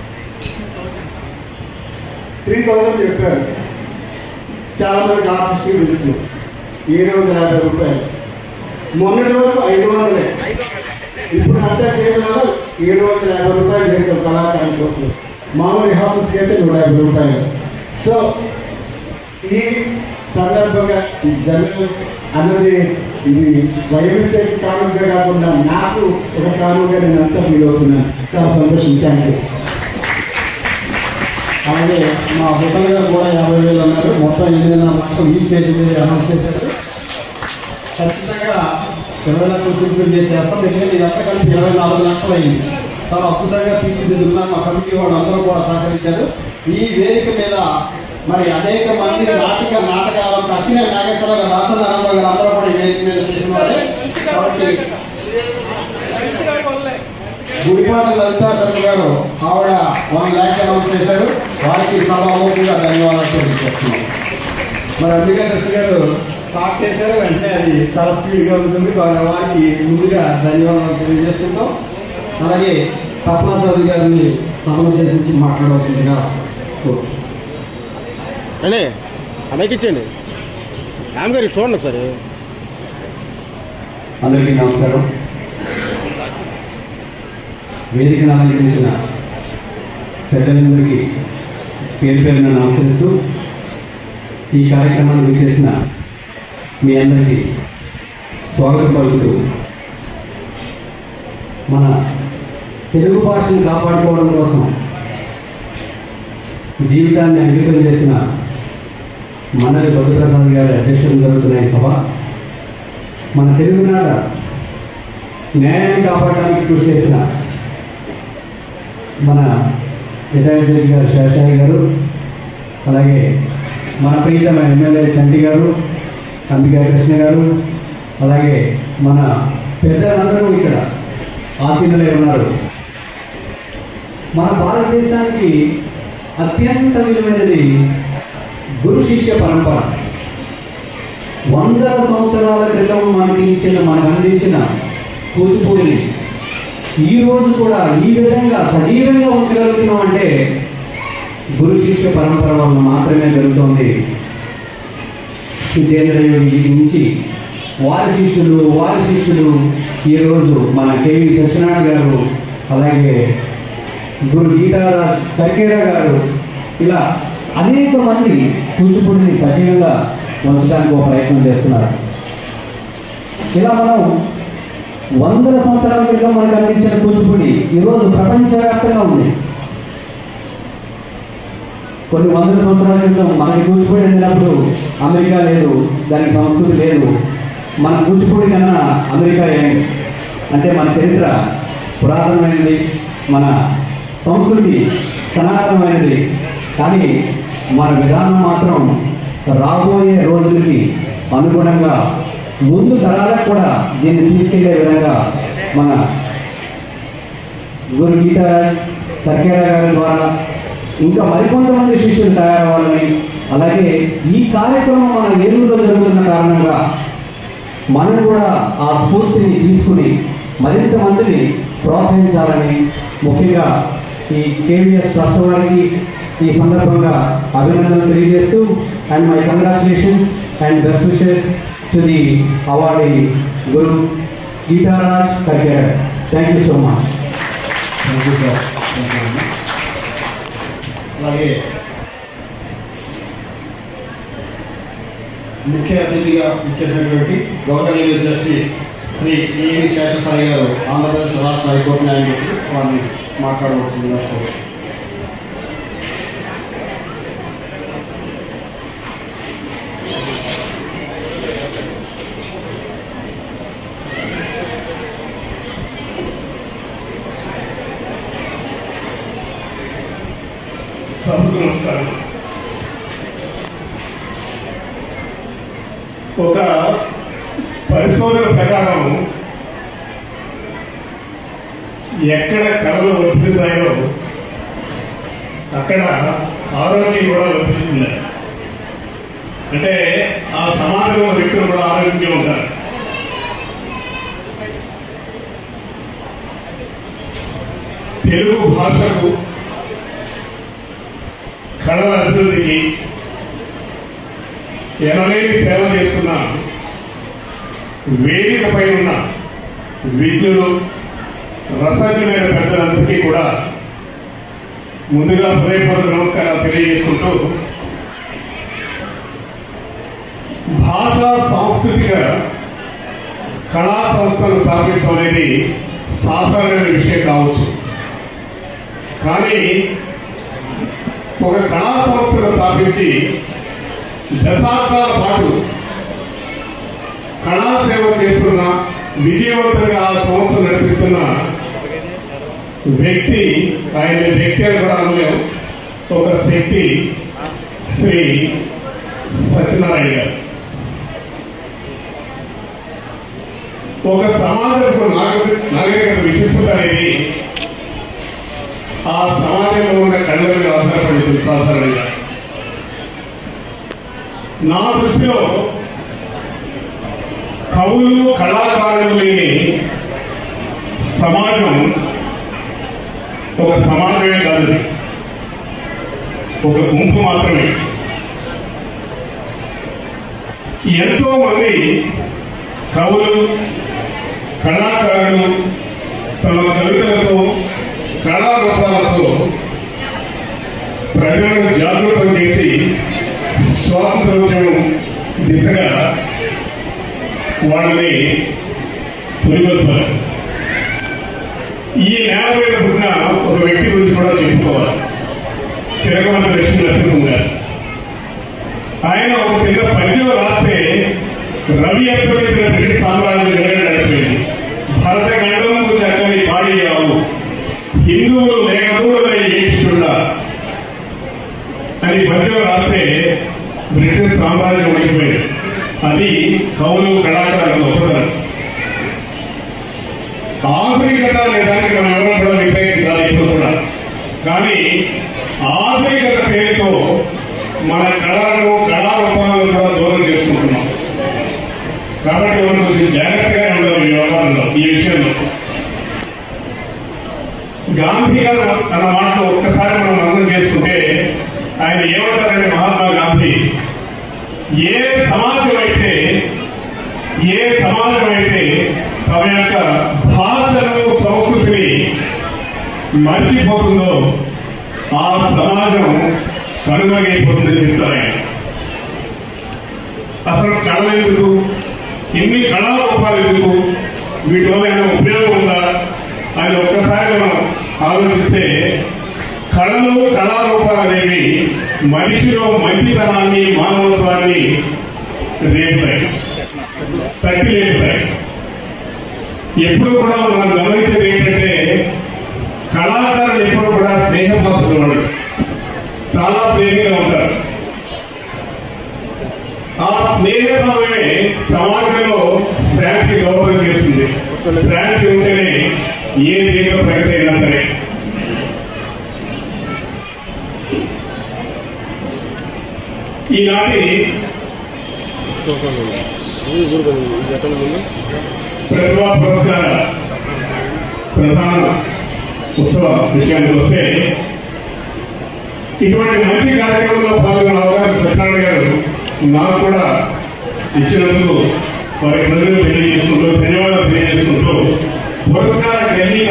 3000 చెప్పారు. చాలా మందికి ఆఫీస్కి తెలుసు 750 రూపాయలు. మొన్నటి వరకు 500. ఇప్పుడు అంతా చేయడం వల్ల 750 రూపాయలు చేస్తాం కళాకారుల కోసం. మామూలు రిహార్సల్స్కి అయితే 150 రూపాయలు. సో ఈ సందర్భంగా జనరల్ అన్నది ఇది వైఎస్ఐ కానుకగా కాకుండా నాకు ఒక కానుకగా నేను అంతా ఫీల్ అవుతున్నాను. చాలా సంతోషం. Thank you. అలాగే మా హోటల్ గారు కూడా 50,000 అన్నారు. మొత్తం 8.5 లక్షలు ఈ స్టేజ్ మీద అనౌన్స్ చేశారు. ఖచ్చితంగా 20 లక్షలు పూర్తి చేస్తాం. ఎందుకంటే ఇదంతా కలిపి 24 లక్షలు అయింది. చాలా అద్భుతంగా తీర్చిదిద్దుకున్నాం. మా కమిటీ వాళ్ళు అందరూ కూడా సహకరించారు. ఈ వేదిక మీద మరి అనేక మంది నాటకాలు అక్కినే నాగేశ్వరరావు గారు, రాసనారాయణరావు గారు అందరూ కూడా ఈ వేదిక మీద చేసిన వారే. కాబట్టి గుడిపాట లలితా శర్మ గారు ఆవిడ 1 లక్ష అనౌన్స్ చేశారు. వారికి సభాముఖంగా ధన్యవాదాలు తెలియజేస్తున్నాం. మరి అంబికా కృష్ణ గారు స్టార్ట్ చేశారు. వెంటనే అది చాలా స్పీడ్గా ఉంటుంది. వారికి ముందుగా ధన్యవాదాలు తెలియజేస్తుంటాం. అలాగే తపనా చౌదరి గారిని సభనుద్దేశించి మాట్లాడవలసిందిగా కోరుతున్నాం. అండి అమ్మాయికి ఇచ్చేయండి. ఆమె గారికి చూడండి ఒకసారి. అందరికీ నమస్కారం. వేదికను అలంకరించిన పెద్దలందరికీ పేరు పేరున నమస్కరిస్తూ ఈ కార్యక్రమాన్ని విచ్చేసిన మీ అందరికీ స్వాగతం పలుకుతూ మన తెలుగు భాషను కాపాడుకోవడం కోసం జీవితాన్ని అంకితం చేసిన మండలి బుద్ధప్రసాద్ గారి అధ్యక్షతన జరుగుతున్న ఈ సభ మన తెలుగునాట న్యాయాన్ని కాపాడడానికి కృషి చేసిన మన రిటైర్డ్ జడ్జి గారు శేషాయి గారు, అలాగే మన ప్రీతమైన ఎమ్మెల్యే చంటి గారు, అంబికా కృష్ణ గారు, అలాగే మన పెద్దలందరూ ఇక్కడ ఆసీనులై ఉన్నారు. మన భారతదేశానికి అత్యంత విలువైనది గురు శిష్య పరంపర. 100 సంవత్సరాల క్రితం మనకు అందించిన కూచిపూడిని ఈ రోజు కూడా ఈ విధంగా సజీవంగా ఉంచగలుగుతున్నాం అంటే గురు శిష్య పరంపర వల్ల మాత్రమే జరుగుతోంది. సిద్ధేంద్ర యోగి నుంచి వారి శిష్యులు ఈరోజు మన కేవి సత్యనారాయణ గారు, అలాగే గురు గీతారాజ్ కర్కేరా గారు, ఇలా అనేక మంది కూచిపూడిని సజీవంగా ఉంచడానికి ఒక ప్రయత్నం చేస్తున్నారు. ఇలా మనం 100 సంవత్సరాల క్రితం మనకు అందించిన కూచిపూడి ఈరోజు ప్రపంచవ్యాప్తంగా ఉంది. కొన్ని 100 సంవత్సరాల క్రితం మనకి కూచిపూడి అందినప్పుడు అమెరికా లేదు, దానికి సంస్కృతి లేదు. మన కూచిపూడి కన్నా అమెరికా ఏంటి అంటే మన చరిత్ర పురాతనమైనది, మన సంస్కృతి సనాతనమైనది. కానీ మన విధానం మాత్రం రాబోయే రోజులకి అనుగుణంగా ముందు తరాలకు కూడా దీన్ని తీసుకెళ్లే విధంగా మన గురు గీతారాజ్ కర్కేరా గారి ద్వారా ఇంకా మరికొంతమంది శిష్యులు తయారవ్వాలని, అలాగే ఈ కార్యక్రమం మన ఏలూరులో జరుగుతున్న కారణంగా మనం కూడా ఆ స్ఫూర్తిని తీసుకుని మరింత మందిని ప్రోత్సహించాలని, ముఖ్యంగా ఈ కేవీఎస్ ట్రస్ట్ వారికి ఈ సందర్భంగా అభినందనలు తెలియజేస్తూ and my congratulations and best wishes to the awardee guru Geetaraj Karkare. Thank you so much. Thank you sir. అలాగే ముఖ్య అతిథిగా ఇచ్చేసినటువంటి గవర్నర్ జస్టిస్ శ్రీ ఏవి శేషసాయి గారు, ఆంధ్రప్రదేశ్ రాష్ట్ర హైకోర్టు న్యాయమూర్తి, వారిని మాట్లాడవలసిందిగా కోరుతున్నాను. సభకు నమస్కారం. ఒక పరిశోధన ప్రకారం ఎక్కడ కళలు వర్తిస్తాయో అక్కడ ఆరోగ్యం కూడా వర్తిస్తుంది. అంటే ఆ సమాజంలో వ్యక్తులు కూడా ఆరోగ్యంగా ఉంటారు. తెలుగు భాషకు, కళల అభివృద్ధికి ఎనలేని సేవ చేస్తున్న వేదికపై ఉన్న విజ్ఞులు, రసజ్ఞులైన పెద్దలందరికీ కూడా ముందుగా హృదయపూర్వక నమస్కారాలు తెలియజేసుకుంటూ, భాషా సాంస్కృతిక కళా సంస్థలు స్థాపించడం అనేది సాధారణమైన విషయం కావచ్చు. కానీ ఒక కళా సంస్థను స్థాపించి దశాబ్దాల పాటు కళాసేవ చేస్తున్న, విజయవంతంగా ఆ సంస్థ నడిపిస్తున్న వ్యక్తి, ఆయన వ్యక్తి అని కూడా అనలేం, ఒక శక్తి శ్రీ సత్యనారాయణ గారు. ఒక సమాజంలో నాగరికత విశిష్టత అనేది ఆ సమాజంలో ఉన్న కళల మీద ఆధారపడింది. సాధారణంగా నా దృష్టిలో కవులు, కళాకారులు లేని సమాజం ఒక సమాజమే కాదు, ఒక గుంపు మాత్రమే. ఎంతో మంది కవులు, కళాకారులు తమ కవితలతో, కళారూపాలతో ప్రజలను జాగృతం చేసి స్వాతంత్రోద్యమం దిశగా వాళ్ళని పురిగొల్పారు. ఈ నేల మీద పుట్టిన ఒక వ్యక్తి గురించి కూడా చెప్పుకోవాలి. చిరకమంది లక్ష్మీ నరసింహం గారు. ఆయన ఒక చిన్న పద్యం రాస్తే రవి అస్తమించిన బ్రిటిష్ సామ్రాజ్యం నడిపోయింది. భరత గండము చక్కని పాడియావు, హిందువులు లేకూడదని ఏడ్చుండ అని పద్యం రాస్తే బ్రిటిష్ సామ్రాజ్యం ఉండిపోయింది. అది కవులు, కళాకారులు ఒప్పుతారు. ఆధునికత అనేదానికి మనం ఎవరు కూడా వ్యతిరేకించాలి ఇప్పుడు కూడా. కానీ ఆధునికత పేరుతో మన కళలను, కళారూపాలను కూడా దూరం చేసుకుంటున్నాం. కాబట్టి మనం కొంచెం జాగ్రత్తగా ఉండాలి ఈ వ్యవహారంలో, ఈ విషయంలో. గాంధీ గారు తన మాటలో ఒక్కసారి మనం అర్థం చేసుకుంటే ఆయన ఏమంటారంటే, మహాత్మా గాంధీ ఏ సమాజం అయితే తమ యొక్క భాషను, సంస్కృతిని మర్చిపోతుందో ఆ సమాజం కనుమరుగైపోతుందని చెప్తారు ఆయన. అసలు కళలు ఎందుకు, ఎన్ని కళారూపాలు ఎందుకు, వీటి వల్ల ఏమైనా ఉపయోగం ఉందా అని ఒక్కసారి మనం ఆలోచిస్తే, కళలు, కళారూపాలు అనేవి మనిషిలో మంచితనాన్ని, మానవత్వాన్ని రేపుతాయి, తట్టి లేపుతాయి. ఎప్పుడు కూడా మనం గమనించేది ఏంటంటే, కళాకారులు ఎప్పుడు కూడా స్నేహపాత్రులు వాళ్ళు, చాలా స్నేహంగా ఉంటారు. ఆ స్నేహభావమే సమాజంలో శాంతి దోహదం చేస్తుంది. శాంతి ఉంటేనే ఏ దేశ ప్రగతి అయినా సరే. ఈనాటి ప్రతిభా పురస్కార ప్రధాన ఉత్సవ విషయానికి వస్తే, ఇటువంటి మంచి కార్యక్రమంలో పాల్గొన్న అవకాశం సత్యనారాయణ గారు నాకు కూడా ఇచ్చినందుకు వారి ప్రజలు తెలియజేసుకుంటూ ధన్యవాదాలు తెలియజేసుకుంటూ పురస్కార గ్రహీత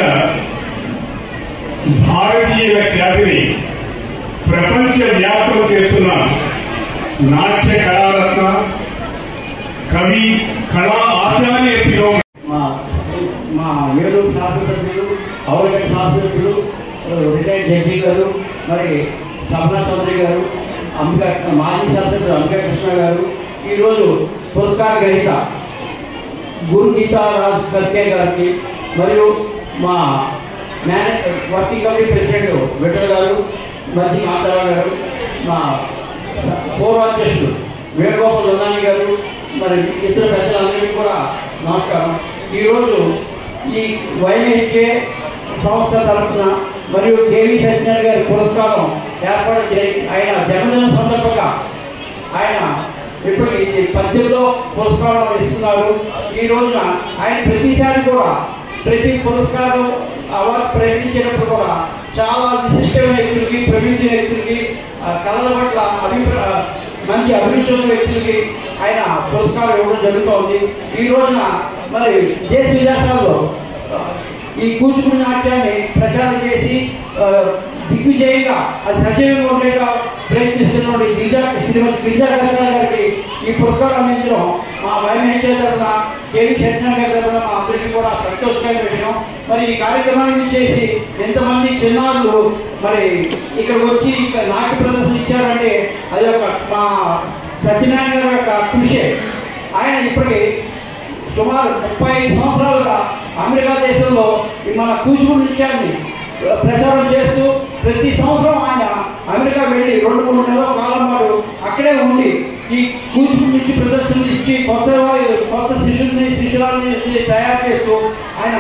భారతీయుల ఖ్యాతిని ప్రపంచ వ్యాప్తం చేస్తున్న నాట్య కళారత్న కవి కళా ఆచార్య మా ఏలూరు శాసనసభ్యులు ఔరగడ్డ శాసనసభ్యులు రిటైర్డ్ జడ్జి గారు మరి సపనా చౌదరి గారు మాజీ శాసనసభ్యులు అంబికా కృష్ణ గారు ఈరోజు పురస్కార గ్రహీత గురు గీతారాజ్ కర్కే గారికి మరియు మా వర్కింగ్ కమిటీ ప్రెసిడెంట్ విఠల్ గారు మంచి మాతారావు గారు మా పూర్వాధ్యక్షుడు వేణుగోపాల్ లందాని గారు మరి ఇతర పెద్దలందరికీ కూడా నమస్కారం. ఈరోజు ఈ వైఎంహెచ్ఏ సంస్థ తరఫున మరియు కేవీ సత్యనారాయణ గారి పురస్కారం ఏర్పాటు జరిగింది. ఆయన జన్మదిన సందర్భంగా ఆయన ఇప్పటికి పద్యంలో పురస్కారం ఇస్తున్నారు. ఈ రోజున ఆయన ప్రతిసారి కూడా ప్రతి పురస్కారం అవార్డు ప్రకటించినప్పుడు కూడా చాలా విశిష్టమైన వ్యక్తులకి ప్రవీణ వ్యక్తులకి కళల పట్ల మంచి అభిరుచి ఉన్న వ్యక్తులకి ఆయన పురస్కారం ఇవ్వడం జరుగుతోంది. ఈ రోజున మరి దేశ విదేశాల్లో ఈ కూచిపూడి నాట్యాన్ని ప్రచారం చేసి దిగ్విజయంగా అది సజీవంగా ఉండేగా ప్రయత్నిస్తున్నటువంటి శ్రీమతి గిరిజా గారికి ఈ పురస్కారం అందించడం మా వైఎంహెచ్ఏ తరఫున కేవీ సత్యనారాయణ గారి తరఫున మా అందరికీ కూడా సంతోషకరమైన విషయం. మరి ఈ కార్యక్రమాన్ని చేసి ఎంతమంది చిన్నారులు మరి ఇక్కడికి వచ్చి నాట్య ప్రదర్శన ఇచ్చారంటే అది ఒక మా సత్యనారాయణ గారి యొక్క కృషి. ఆయన ఇప్పటికీ సుమారు 35 సంవత్సరాలుగా అమెరికా దేశంలో మన కూచిపూడి నృత్యాన్ని ప్రచారం చేస్తూ ప్రతి సంవత్సరం ఆయన అమెరికా వెళ్ళి 2-3 నెలల కాలం పాటు అక్కడే ఉండి ఈ కూచిపూడి నుంచి ప్రదర్శనలు ఇచ్చి కొత్త శిష్యురాలని తయారు చేస్తూ ఆయన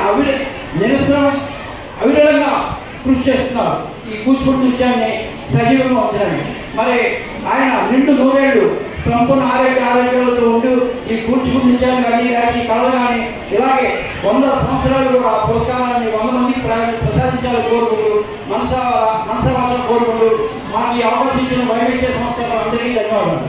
అవిరళంగా కృషి చేస్తున్నారు ఈ కూచిపూడి నృత్యాన్ని సజీవంగా ఉంచడానికి. మరి ఆయన నిండు 100 ఏళ్ళు సంపూర్ణ ఆరోగ్యాలతో ఉంటూ ఈ కూచిపూడి నృత్యాన్ని కానీ ఈ కళలు కానీ ఇలాగే 100 సంవత్సరాలు కూడా పురస్కారాన్ని 100 మందికి ప్రసాదించాలని కోరుకుంటూ మనసావాసం కోరుకుంటూ మాకు ఈ అవకాశం ఇచ్చిన వైఎంహెచ్ఏ సంస్థ అందరికీ ధన్యవాదాలు.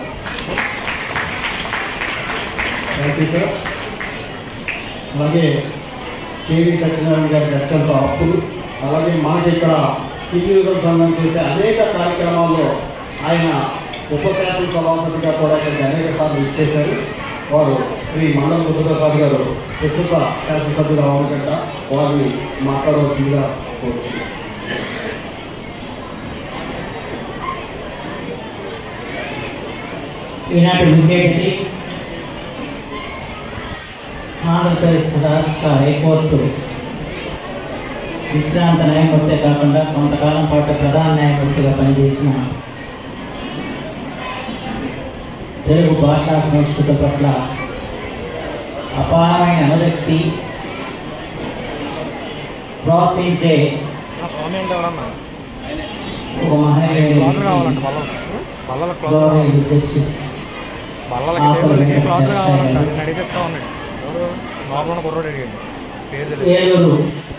Thank you sir. అలాగే కేవీ సత్యనారాయణ గారికి అత్యంత ఆప్తులు. అలాగే మనకి ఇక్కడ టీవీలకు సంబంధించి అనేక కార్యక్రమాల్లో ఆయన ఉపశాసన సభాపతిగా కూడా ఇక్కడికి అనేక సార్లు ఇచ్చేశారు. వారు శ్రీ మండల బుద్ధప్రసాద్ గారు ప్రస్తుత శాసనసభ్యులు అవనుకంట వారిని మాట్లాడవలసిందిగా కోరుతున్నారు. ఈనాటి ముఖ్య అతిథి ఆంధ్రప్రదేశ్ రాష్ట్ర హైకోర్టు విశ్రాంత న్యాయమూర్తే కాకుండా కొంతకాలం పాటు ప్రధాన న్యాయమూర్తిగా పనిచేసిన తెలుగు భాషా సంస్కృతి పట్ల అపారమైన అనురక్తి ప్రోత్సహించే ఒక మహనీయుడు ఏలూరు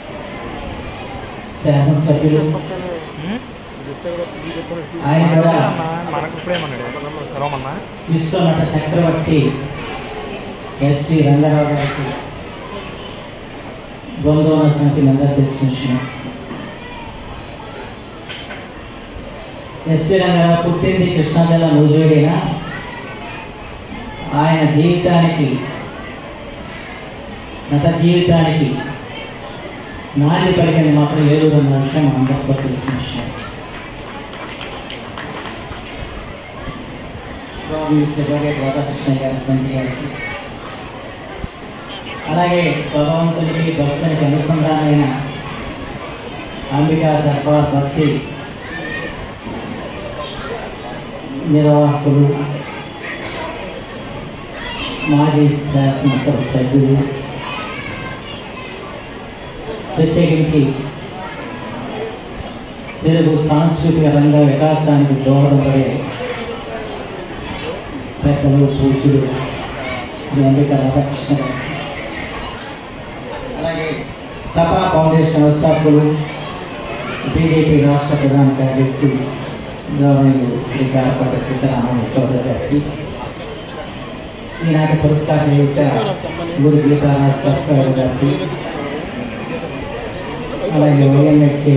శాసనసభ్యులు ఆయన కూడా విశ్వనట చక్రవర్తి ఎస్సి రంగారావు గారికి బృందోన సమితి అందరూ తెలిసిన విషయం. ఎస్సి రంగారావు పుట్టింది కృష్ణా జిల్లా నూజివీడైనా ఆయన జీవితానికి నట జీవితానికి నాటి పలికింది మాత్రం ఏలూరు అన్న విషయం అందరికీ తెలిసిన విషయం. రాధాకృష్ణ గారి తండ్రి గారికి అలాగే భగవంతునికి భక్తునికి అనుసంధానమైన అంబికా దర్బార్ భక్తి నిర్వాహకులు మాజీ శాసనసభ సభ్యులు ప్రత్యేకించి తెలుగు సాంస్కృతిక రంగ వికాసానికి దోహదపడే పెద్దలు పూజలు శ్రీ అంబికా రాధాకృష్ణ గారు అలాగే తపా ఫౌండేషన్ వ్యవస్థాపకులు బీజేపీ రాష్ట్ర ప్రధాన కార్యదర్శి గవర్నమెంట్ శ్రీ గారపట్ట సీతారామయ్య చౌదరి గారికి, ఈనాటి పురస్కార నియుక్త గురు గీతారాజ్ సర్కార్ గారికి, అలాగే వైఎంహెచ్ఏ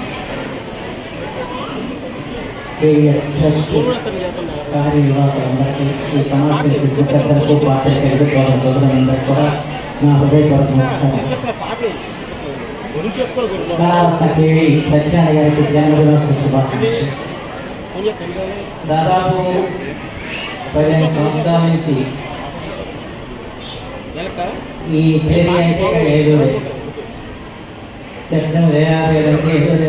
కేవీఎస్ ట్రస్ట్ కార్యనిర్వాహకులందరికీ, ఈ సమావేశం పెద్దలకు పాత్రికేయులకు సోదరులందరికీ కూడా నా హృదయపూర్వక నమస్కారం. కేవీ సత్యనారాయణ గారికి జన్మదినోత్సవ శుభాకాంక్షలు. దాదాపు 15 సంవత్సరాల నుంచి ఈ తేదీ అంటే 5 సెప్టెంబర్ 2025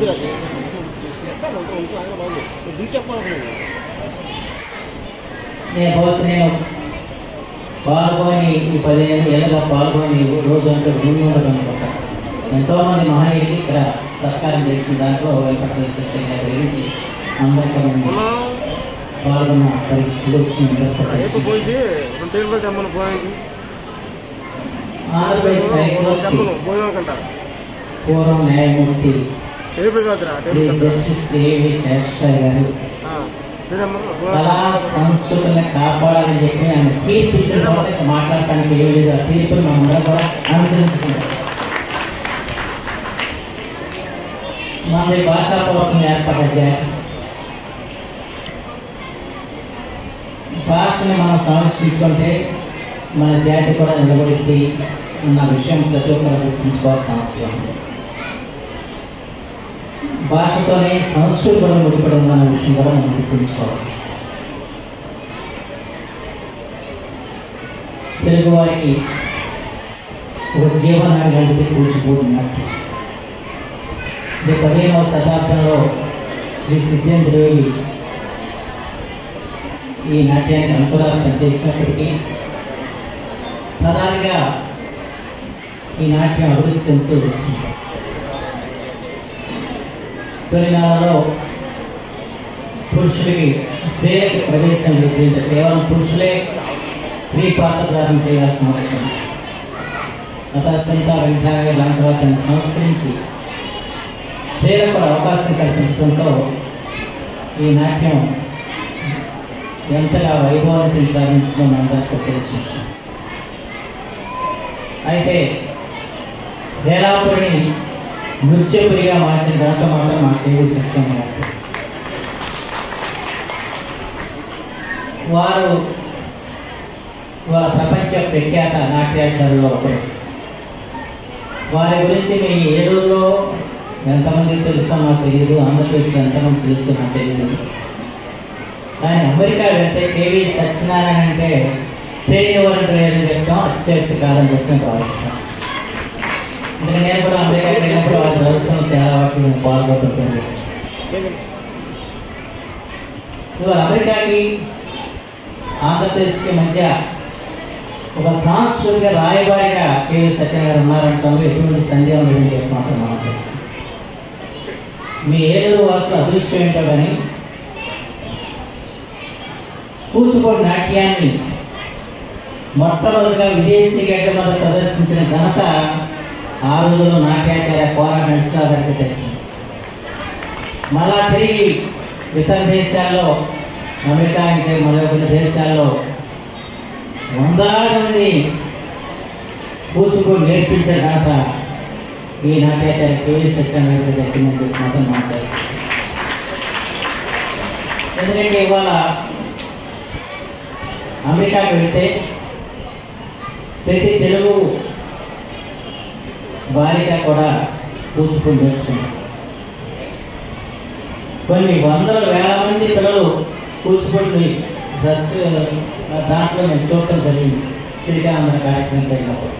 నేను పాల్గొని ఈ 15 ఏళ్ళగా పాల్గొని రోజు అంటే ఉండదు అనుకుంటా. ఎంతోమంది మహనీయులకి ఇక్కడ సత్కారం చేసిన దాంట్లో వెంకటేశ్వర గారి గురించి అందరికీ పాల్గొన్న పరిస్థితులు ఆంధ్రప్రదేశ్ హైకోర్టు పూర్వం న్యాయమూర్తి శ్రీ జస్టిస్ ఏవి శాస్త్రి గారు కళా సంస్కృతిని కాపాడాలని చెప్పి ఆయన తీర్పు ఇచ్చిన తర్వాత మాట్లాడటానికి ఏమి లేదు. ఆ తీర్పును మనందరం కూడా అనుసరించుకుంటాం. మన భాషాపూర్వకం ఏర్పడ్డాయి. భాషని మనం సంరక్షించుకుంటే మన జాతి కూడా నిలబడిద్ది అన్న విషయం ప్రతి ఒక్కరు గుర్తుంచుకోవాల్సిన అవసరం ఉంది. భాషతోనే సంస్కృతి కూడా ముడిపడి ఉందన్న విషయం కూడా మనం గుర్తుంచుకోవాలి. తెలుగు వారికి ఒక జీవనాన్ని కూర్చిపోతున్నట్టు 15వ శతాబ్దంలో శ్రీ సిద్ధేంద్రుడి ఈ నాట్యానికి అంకురార్పణ చేసినప్పటికీ ప్రధానంగా ఈ నాట్యం అభివృద్ధి చెందుతూ వచ్చింది. తొలినాళ్ళలో పురుషులకి స్త్రీలకు ప్రవేశం లేదు. కేవలం పురుషులే స్త్రీ పాత్రధారణ చేయాల్సిన అవసరం. అత్యంత వెంటనే దాని తర్వాత సంస్కరించి స్త్రీలకు కూడా అవకాశం కల్పించడంతో ఈ నాట్యం ఎంతగా వైభవాన్ని సాధించడం అందరికీ తెలిసి. అయితే వేలాపురిని నృత్యపురిగా మార్చిన దాంట్లో మాత్రం మా కేవీ సత్యనారాయణ గారు. వారు ప్రపంచ ప్రఖ్యాత నాట్యాచారులు ఒకరు. వారి గురించి మీ ఏలూరులో ఎంతమందికి తెలుసో నాకు తెలియదు, ఆంధ్రప్రదేశ్లో ఎంతమంది తెలుసో నాకు తెలియదు. కానీ అమెరికా వెళ్తే కేవీ సత్యనారాయణ అంటే తెలియనివారంటే లేదని చెప్తాం, అతిశక్తి కాదని చెప్తాం భావిస్తాం. అందుకని నేను కూడా అమెరికాకి వెళ్ళినప్పుడు ఆ దర్శనం చాలా వాటికి నేను పాల్గొంటుంది. ఇవాళ అమెరికాకి ఆంధ్రప్రదేశ్కి మధ్య ఒక సాంస్కృతిక రాయబారిగా కేవీ సత్యనారాయణ ఉన్నారంటాము. ఎటువంటి సందేహం లేదని చెప్పి మాత్రం మనం చేస్తాం. మీ ఏలూరు వాసులు అదృష్టం ఏంటో కానీ కూచిపూడి నాట్యాన్ని మొట్టమొదటిగా విదేశీ గడ్డ మీద ప్రదర్శించిన ఘనత ఆ రోజుల్లో నాట్యాచార్య కోరా నరసింహ గారికి దక్కింది. మళ్ళా తిరిగి ఇతర దేశాల్లో, అమెరికా అంటే మరొక దేశాల్లో వందలాది మంది కూచిపూడి నేర్పించిన ఘనత ఈ నాట్యాచార్య కేవీ సత్యనారాయణ గారికి దక్కిందని చెప్పి మాత్రం మాట్లాడుతుంది. ఎందుకంటే ఇవాళ అమెరికాకి వెళ్తే ప్రతి తెలుగు బాలిక కూడా కూచిపూడి నేర్చుకుంటారు. కొన్ని వందల వేల మంది పిల్లలు కూచిపూడి డ్రెస్ దాంట్లో నేను చూడటం జరిగింది శ్రీకాంధ్ర కార్యక్రమం జరిగినప్పుడు.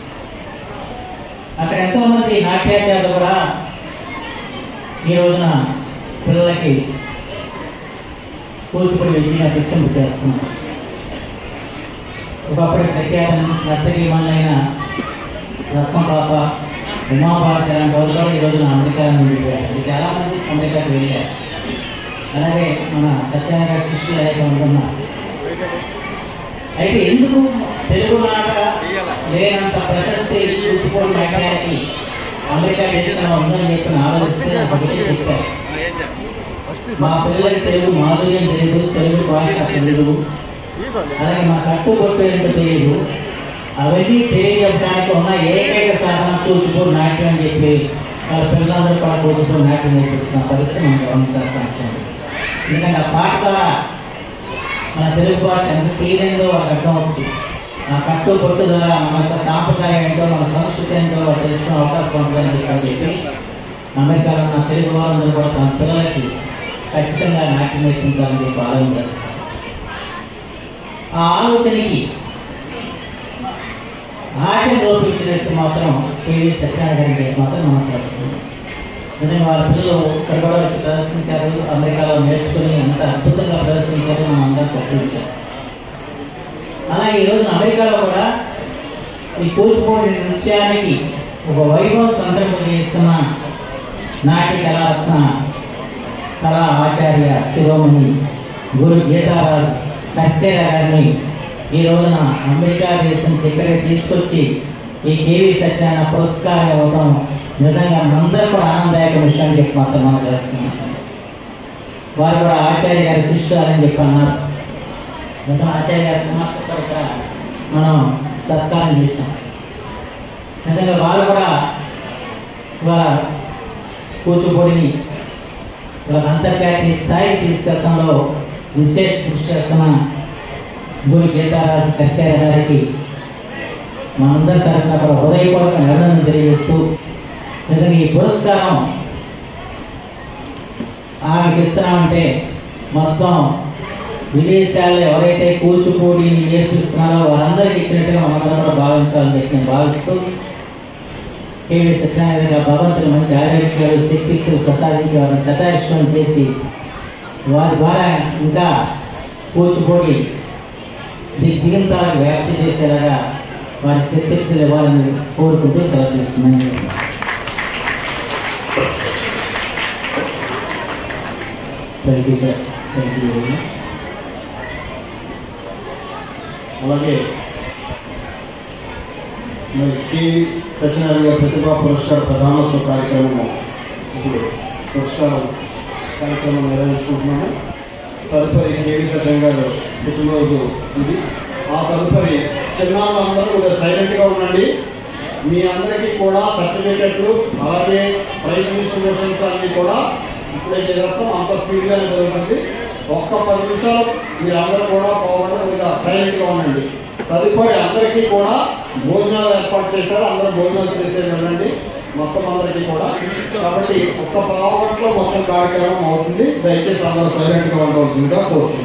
అక్కడ ఎంతోమంది నాట్యాచార్యులు కూడా ఈ రోజున పిల్లలకి కూచిపూడి విద్యను అభ్యసింప చేస్తున్నారు. ఒకప్పుడు ప్రఖ్యాత నర్తకీమణులైన రత్నపాప, ఉమాపార్క లాంటి వాళ్ళు కూడా ఈ రోజున అమెరికా నుండి వెళ్ళారు. చాలామంది అమెరికాకి వెళ్ళారు. అలాగే మన సత్యనారాయణ శిష్యులు అయితే ఉంటున్నారు. అయితే ఎందుకు తెలుగు నాట లేనంత ప్రశస్తి కూచిపూడి నాట్యానికి అమెరికా దేశంలో ఉందని చెప్పిన ఆలోచిస్తే నాకు చెప్పారు. మా పిల్లలకి తెలుగు మాధుర్యం తెలియదు, తెలుగు భాష తెలియదు, అలాగే మా కట్టుబొట్టు ఏంటో తెలియదు. అవన్నీ తెలియజెప్పడానికి ఉన్న ఏకైక సాధన కూచిపూడి నాట్యం అని చెప్పి వాళ్ళ పిల్లలందరూ కూడా కూచిపూడి నాట్యం నేర్పిస్తున్న పరిస్థితి మనం గమనించాల్సిన అవసరం. ఎందుకంటే ఆ పాట ద్వారా మన తెలుగు భాష ఎంత తీరైందో వాళ్ళకి అర్థమవుతుంది. ఆ కట్టుబొట్టు ద్వారా మన యొక్క సాంప్రదాయం ఏంటో, మన సంస్కృతి ఏంటో తెలుసుకునే అవకాశం ఉంటుందని చెప్పి అమెరికాలో ఉన్న తెలుగు వాళ్ళందరూ కూడా తమ పిల్లలకి ఖచ్చితంగా నాట్యం నేర్పించాలని చెప్పి ఆలోచన చేస్తారు. ఆ ఆలోచనకి ఆటను రూపించినట్టు మాత్రం కేవీ సత్యనారాయణ గారికి మాత్రం మనం చేస్తుంది. ఎందుకంటే వాళ్ళ పిల్లలు ఇక్కడ కూడా ప్రదర్శించారు, అమెరికాలో నేర్చుకుని అంత అద్భుతంగా ప్రదర్శించారు, మనం అందరం చూసాం. అలాగే ఈరోజు అమెరికాలో కూడా ఈ కూచిపూడి నృత్యానికి ఒక వైభవం సంతరింపజేస్తున్న నాట్య కళారత్న కళా ఆచార్య శిరోమణి గురు గీతారాజ్ కర్తేర గారిని ఈ రోజున అమెరికా దేశం ఇక్కడికి తీసుకొచ్చి ఈ కేవీ సత్యనారాయణ పురస్కారం ఇవ్వడం నిజంగా మనందరూ కూడా ఆనందదాయక విషయాన్ని చెప్పి మాత్రం మనం చేస్తున్నాం. వారు కూడా ఆచార్య గారి శిష్యురాలని చెప్పి అన్నారు. ఆచార్య గారి కుమార్తె ఇక్కడ మనం సత్కారం చేస్తాం. నిజంగా వారు కూడా ఇవాళ కూచిపూడిని ఇవాళ అంతర్జాతీయ స్థాయికి తీసుకెళ్లడంలో విశేష కృషి చేస్తున్న గురు గీతారాజ్ కర్తేర గారికి మనందరి తరఫున కూడా హృదయపూర్వక అభినందనలు తెలియజేస్తూ, నిజంగా ఈ పురస్కారం ఆమెకి ఇస్తున్నామంటే మొత్తం విదేశాల్లో ఎవరైతే కూచిపూడిని నేర్పిస్తున్నారో వారందరికీ ఇచ్చినట్టుగా మనందరం కూడా భావించాలని చెప్పి నేను భావిస్తూ, కేవీ సత్యనారాయణ గారు భగవంతుడు మంచి ఆరోగ్యాలు శక్తికి ప్రసాదించి వారిని సతాయిష్టం చేసి వారి ద్వారా ఇంకా కూచిపూడి దిగంతాలకు వ్యాప్తి చేసేలాగా వారి శక్తిని ఇవ్వాలని కోరుకుంటూ సెలవు తీసుకున్నాను. Thank you sir. Thank you. అలాగే మరి కేవీ సత్యనారాయణ గారి ప్రతిభా పురస్కార ప్రధానోత్సవ కార్యక్రమం ఇప్పుడు పురస్కారం కార్యక్రమం నిర్వహించుకుంటున్నాము. తదుపరి కేవీ సత్యనారాయణ గారు పుట్టినరోజు ఇది. ఆ తదుపరి చిన్నాళ్ళందరూ కూడా సైలెంట్గా ఉండండి. మీ అందరికీ కూడా సర్టిఫికెట్లు అలాగే ప్రైజ్ డిస్ట్రిబ్యూషన్స్ అన్నీ కూడా ఇప్పుడే చేస్తాం. అంత స్పీడ్గానే జరుగుతుంది. ఒక్క 10 నిమిషాలు మీరు అందరూ కూడా పోకుండా సైలెంట్గా ఉండండి. తదుపరి అందరికీ కూడా భోజనాలు ఏర్పాటు చేశారు. అందరూ భోజనాలు చేసేది వెళ్ళండి మొత్తం అందరికీ కూడా. కాబట్టి ఒక్క 10 గంటలో మొత్తం కార్యక్రమం అవుతుంది. దయచేసి అందరూ సైలెంట్గా ఉండవలసిందిగా కోరుతున్నాం.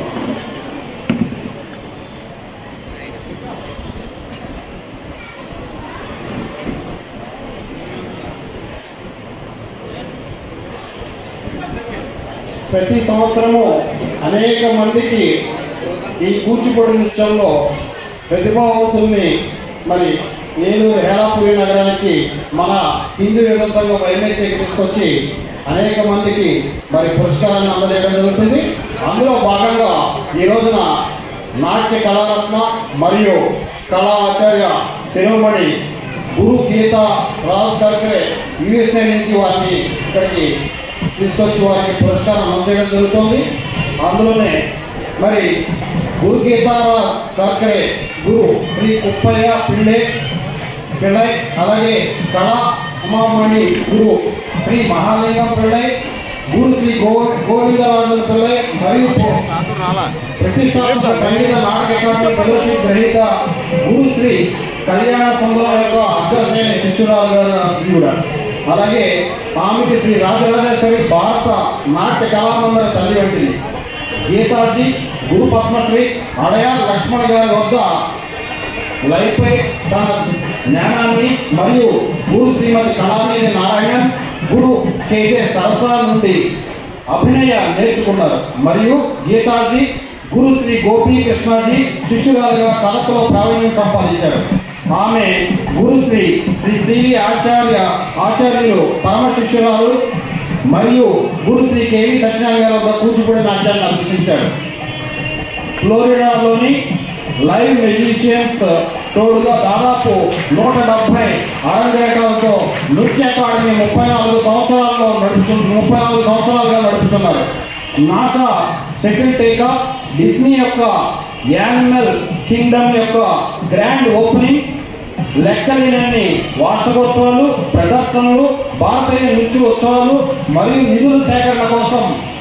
ప్రతి సంవత్సరము అనేక మందికి ఈ కూచిపూడి నృత్యంలో ప్రతిభావంతుల్ని మరి ఏలూరు హేలాపురి నగరానికి మన హిందూ యువత సంఘం వైఎంహెచ్కి తీసుకొచ్చి అనేక మందికి మరి పురస్కారాన్ని అందజేయడం జరుగుతుంది. అందులో భాగంగా ఈ రోజున నాట్య కళారత్న మరియు కళా ఆచార్య శిరోమణి గురు గీతా రాజ్ కర్కరే యుఎస్ఏ నుంచి వారిని ఇక్కడికి తీసుకొచ్చి వారికి పురస్కారం అందజేయడం జరుగుతుంది. అందులోనే మరి గురు గీతారాజ్ కర్కరే గురు శ్రీ కుప్పయ్య పిళ్ళై అలాగే కళా ఉమామణి గురు శ్రీ మహాలింగం పిళ్ళై గురు శ్రీ గోవిందరాజన్ పిళ్ళై మరియు ప్రతిష్టాత్మక సంగీత నాటక అకాడమీ ఫెలోషిప్ గ్రహీత గురు శ్రీ కళ్యాణ సుందరం యొక్క అగ్రశ్రేణి శిష్యురాలు గారు. అలాగే ఆమెకి శ్రీ రాజరాజేశ్వరి భారత నాట్య కళామందర తల్లి వంటిది. గీతాజీ గురు పద్మశ్రీ అడయార్ లక్ష్మణ్ గారి వద్ద లైఫ్పై తన జ్ఞానాన్ని మరియు గురు శ్రీమతి కళానిధి నారాయణన్ గురు కేజే సరసా నుండి అభినయ నేర్చుకున్నారు. మరియు గీతాజీ గురు శ్రీ గోపీకృష్ణాజీ శిష్యురాలుగా కథకులో ప్రావీణ్యం సంపాదించారు. ఆమె గురు శ్రీ సివి ఆచార్యులు పరమ శిష్యురాలు మరియు గురు శ్రీ కేవీ సత్యనారాయణ గారి వద్ద కూచిపూడి నాట్యాన్ని అభ్యసించారు. ఫ్లోరిడాలోని లైవ్ మ్యూజిషియన్స్ తోడుగా దాదాపు 170 అరంగేట్రాలతో నృత్య అకాడమీ 34 సంవత్సరాలుగా నడుపుతున్నారు. నాసా సెటిల్ టేకప్, డిస్నీ యొక్క యానిమల్ కింగ్డమ్ యొక్క గ్రాండ్ ఓపెనింగ్, లెక్కలేనన్ని వార్షికోత్సవాలు, ప్రదర్శనలు, భారతీయ నృత్య ఉత్సవాలు మరియు నిధుల సేకరణ కోసం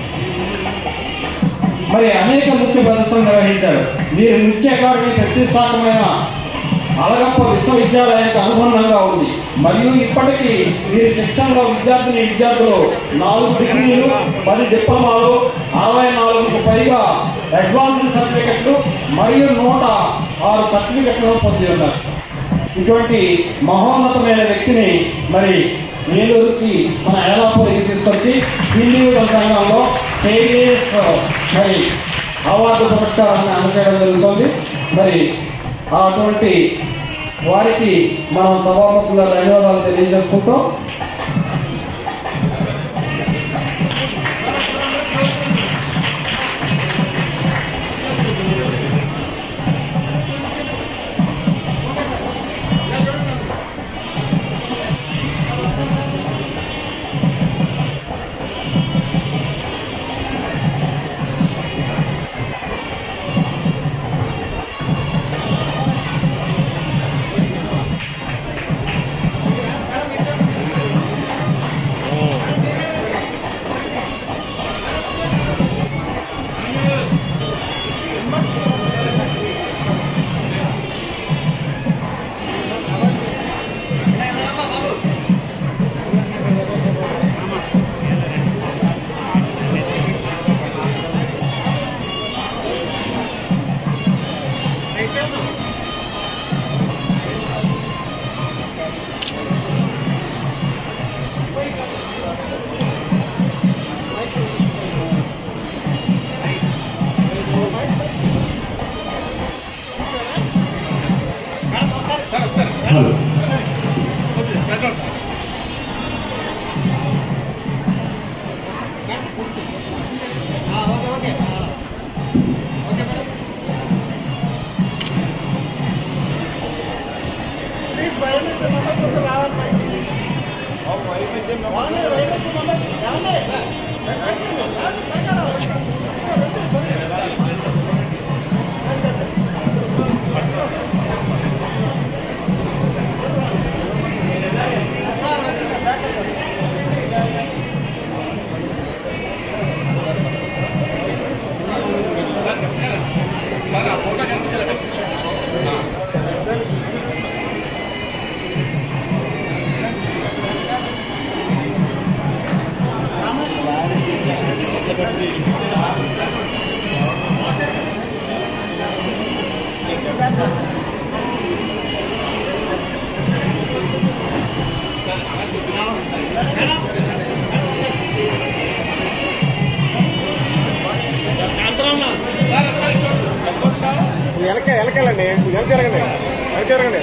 మరి అనేక నృత్య ప్రదర్శనలు నిర్వహించారు. వీరి నృత్య అకాడమీ ప్రతిష్టాత్మకమైన అలగప్ప విశ్వవిద్యాలయానికి అనుబంధంగా ఉంది మరియు ఇప్పటికీ వీరి శిక్షణలో విద్యార్థులు 4 డిగ్రీలు, 10 డిప్లొమాలు, 64కు పైగా అడ్వాన్స్డ్ సర్టిఫికెట్లు మరియు 106 సర్టిఫికెట్లను పొంది ఉన్నారు. ఇటువంటి మహోన్నతమైన వ్యక్తిని మరి ఏలూరుకి మన ఏలాపూరికి తీసుకొచ్చి హిందీ రంగంలో కేవీఎస్ మరి అవార్డు పురస్కారాన్ని అందజేయడం జరుగుతుంది. మరి అటువంటి వారికి మనం సభాముఖంగా ధన్యవాదాలు తెలియజేసుకుంటూ వెనకాలండి, వెనకరగండి, వెనకరగండి.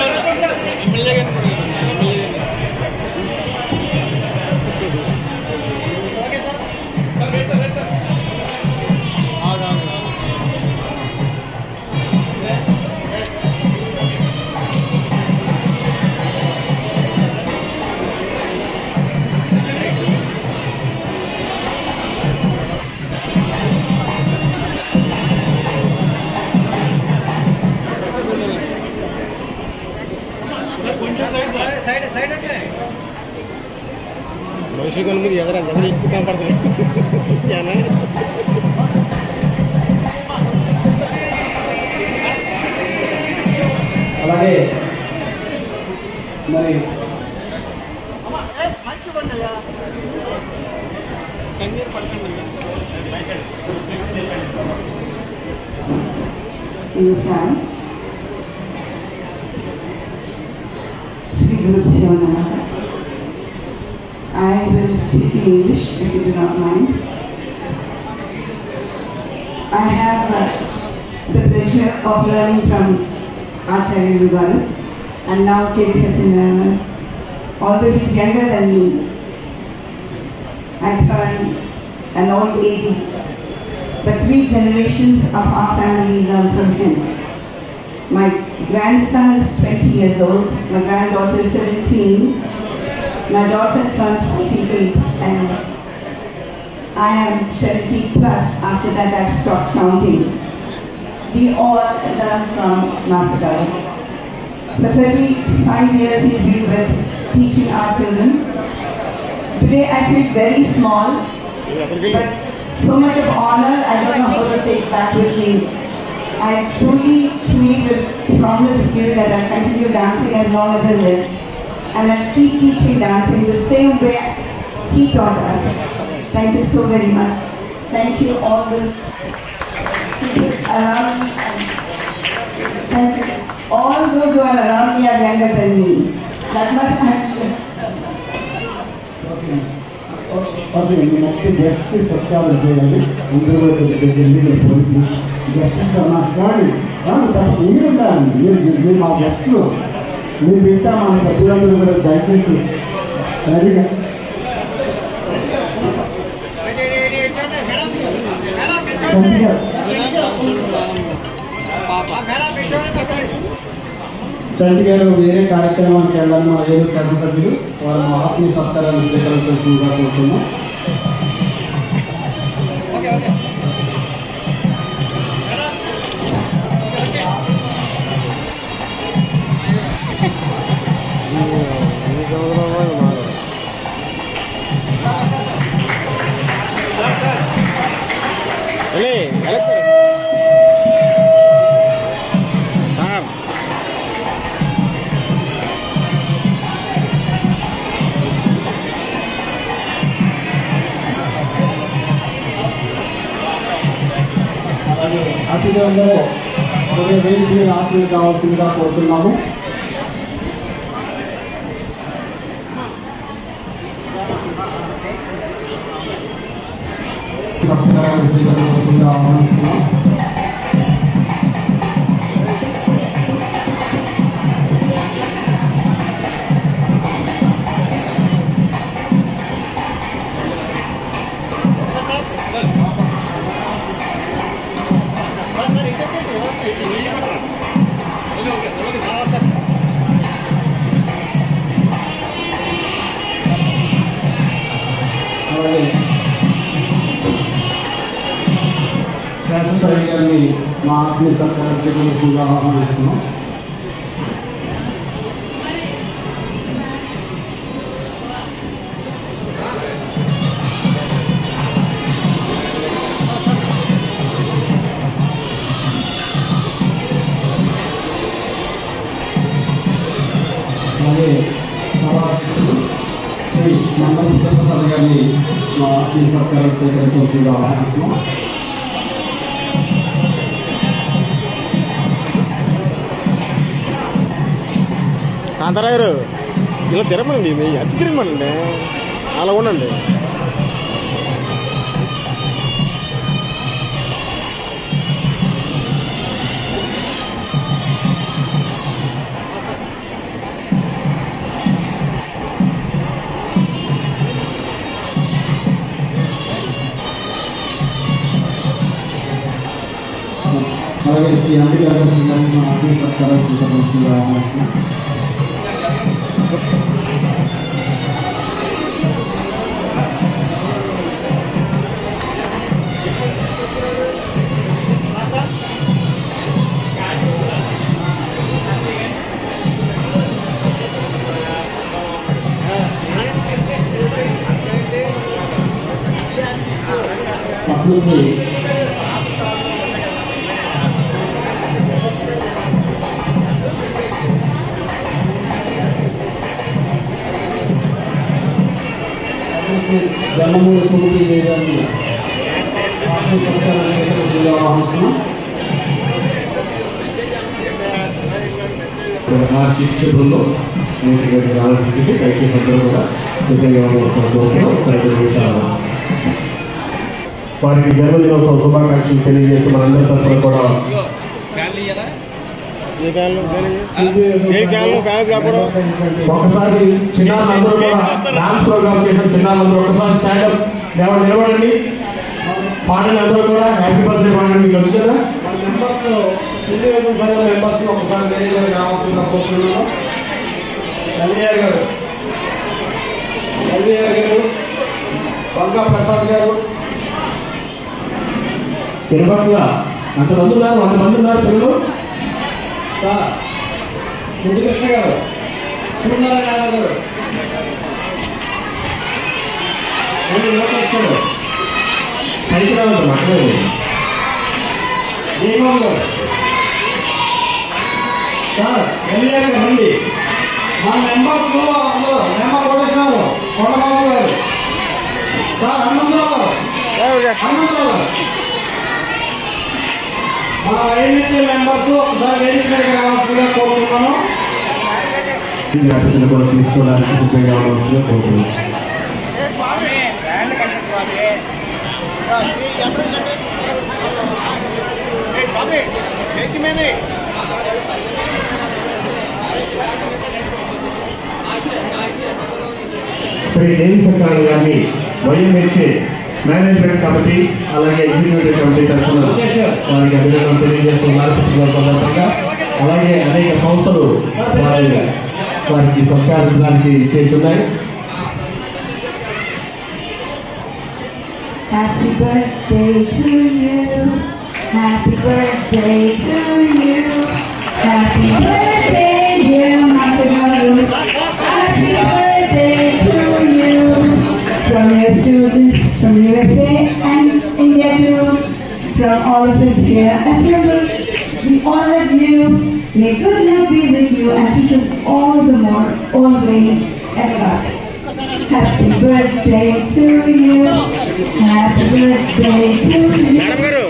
మనిషి కొన్ని ఎదర ఎక్కువ కనపడుతుంది. అలాగే మరి నమస్కారం. శ్రీ గురుభ్యో నమః. I will speak in English if you do not mind. I have the pleasure of learning from Acharya Vivaru and now K.V. Satyanarayana. Although he is younger than me, I turned an old 80, but 3 generations of our family learned from him. My grandson is 20 years old, my granddaughter is 17, my daughter turned 48, and I am 70 plus. After that, I've stopped counting. We all learn from Master Garu. For 35 years, he's been with teaching our children. Today, I feel very small, but so much of honor, I don't know how to take back with me. I truly will promise you that I'll continue dancing as long as I live. And I'll keep teaching dancing the same way he taught us. Thank you so very much. Thank you all the people around me. Thank you. All those who are around me are younger than me. That much I'm sure. Okay, next guest is Satyavan Jayali. Underwood to the legal police. Guests are not guarded. That you done. You are guest. You beat them on Satyavan with a dices. Ready? చంటి గారు వేరే కార్యక్రమానికి వెళ్ళాలని మా ఏడు శాసనసభ్యులు వారు మా ఆత్మీయ సత్కారాన్ని స్వీకరించాల్సిందిగా కోరుతున్నాం. అతిథులందరూ కొద్దిగా వేదిక మీద ఆశీర్వాదం కావాల్సిందిగా కోరుతున్నాము. సత్కారాన్ని స్వీకరించాల్సిందిగా ఆహ్వానిస్తున్నాం. శాసనసభ్యులు గారిని మా ఆత్మీయ సత్కారం స్వీకరించాల్సిందిగా ఆహ్వానిస్తున్నాం. అలాగే సభాధ్యక్షులు శ్రీ మండల ప్రసాద్ గారిని మా ఆత్మీయ సత్కారం స్వీకరించాల్సిందిగా ఆహ్వానిస్తున్నాం. కాంతారావు గారు ఇలా తిరగమనండి, మీ అట్టి తిరగమనండి, అలా ఉండండి. అలాగే శ్రీ అంబేద్కర్ గారి ఆత్మీయ సత్కారం స్వీకరించాల్సిందిగా ఆహ్వానిస్తున్నాం. జన్మమూల సుమతి గారిని ఆత్మీయ సత్కారం స్వీకరించాల్సిందిగా ఆహ్వానిస్తున్నాం. శిక్ష బృందం నీటిగా రావాల్సింది దయచేసి అందరూ కూడా సిద్ధంగా నిమిషాలు వారికి జన్మదినోత్సవ శుభాకాంక్షలు తెలియజేస్తూ మనందరి తరఫున కూడా ఒకసారి చిన్నారులందరూ కూడా డాన్స్ ప్రోగ్రామ్ చేసిన చిన్నారులందరూ ఒకసారి స్టాండప్ నిలబడండి, పాటలు అందరూ కూడా హ్యాపీ బర్త్డే పాడండి. మీకు వచ్చి కదా మెంబర్స్ ఒకసారి వేదిక రావాల్సిందిగా కోరుతున్నాను. ఎల్వీఆర్ గారు, బంగా ప్రసాద్ గారు, తిరుపతిలో అంతమంది ఉన్నారు, 100 మంది ఉన్నారు పిల్లలు. కృష్ణ గారు, సూర్యనారాయణ గారు, లోకేశ్వరు, పైకి రావాలి మాట్లాడేది. దీపం గారు, సార్ ఎమ్మెల్యే గారు రండి. మన మెంబర్స్ అందరూ మెంబర్ కోటేశ్వరరావు, కొండబాబు గారు, సార్ హనుమంతరావు గారు, హనుమంతరావు గారు, మన ఐఎన్ఎస్ఏ మెంబర్స్ ఒకసారి వేదిక మీదకి రావాల్సిందిగా కోరుతున్నాను. జాగ్రత్తలు కూడా తీసుకోవడానికి సిద్ధంగా ఉండవలసిందిగా కోరుతున్నాను. శ్రీ దేవి సత్యనారాయణ గారిని వైఎంహెచ్ఏ మేనేజ్మెంట్ కమిటీ అలాగే ఎగ్జిక్యూటివ్ కమిటీ తరఫున వారికి అభినందనలు తెలియజేస్తున్నారు పుట్టినరోజు సందర్భంగా. అలాగే అనేక సంస్థలు వారికి సత్కారించడానికి చేస్తున్నాయి. Happy birthday to you. Happy birthday to you. Happy birthday, dear Masagaru. Happy birthday to you. From your students from USA and India too. From all of us here. As we all of you, may good luck be with you and teach us all the more, always, ever. Happy birthday to you. Happy birthday to you. Madam గారు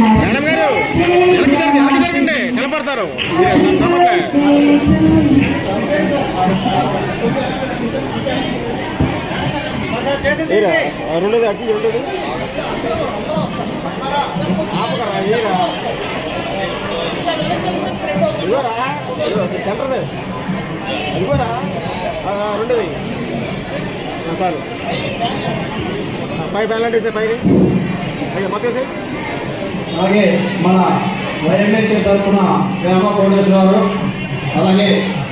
కనపడతారు. రెండోది అట్టి రెండోది ఇదిగోరా సెంటర్ది ఇదిగోరా రెండోది చాలు పై బ్యాలెంట్ వేసే పైని అయ్యా మొత్తం వేసే. అలాగే మన వైఎంహెచ్ఏ తరఫున వేమ కోటేశ్వర గారు, అలాగే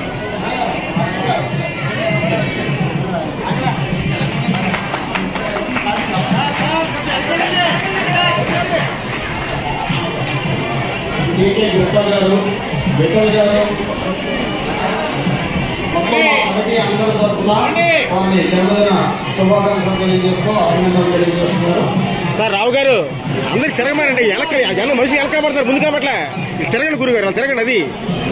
టీకే గుప్తా గారు, విఠల్ గారు, మొత్తం కమిటీ అందరి తరఫున వారిని జన్మదిన శుభాకాంక్షలు తెలియజేస్తూ అభినందనలు తెలియజేస్తున్నారు. సార్ రావు గారు అందరికి తిరగమారండి. ఎలా మనిషి ఎలా కనబడతారు ముందు కనబట్లే. తిరగండి గురుగారు, అలా తిరగండి. అది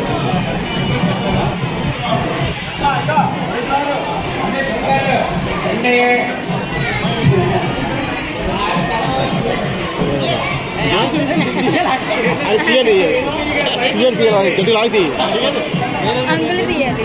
తీయాలి గట్టి లాగుతాయి. అంగులు తీయాలి.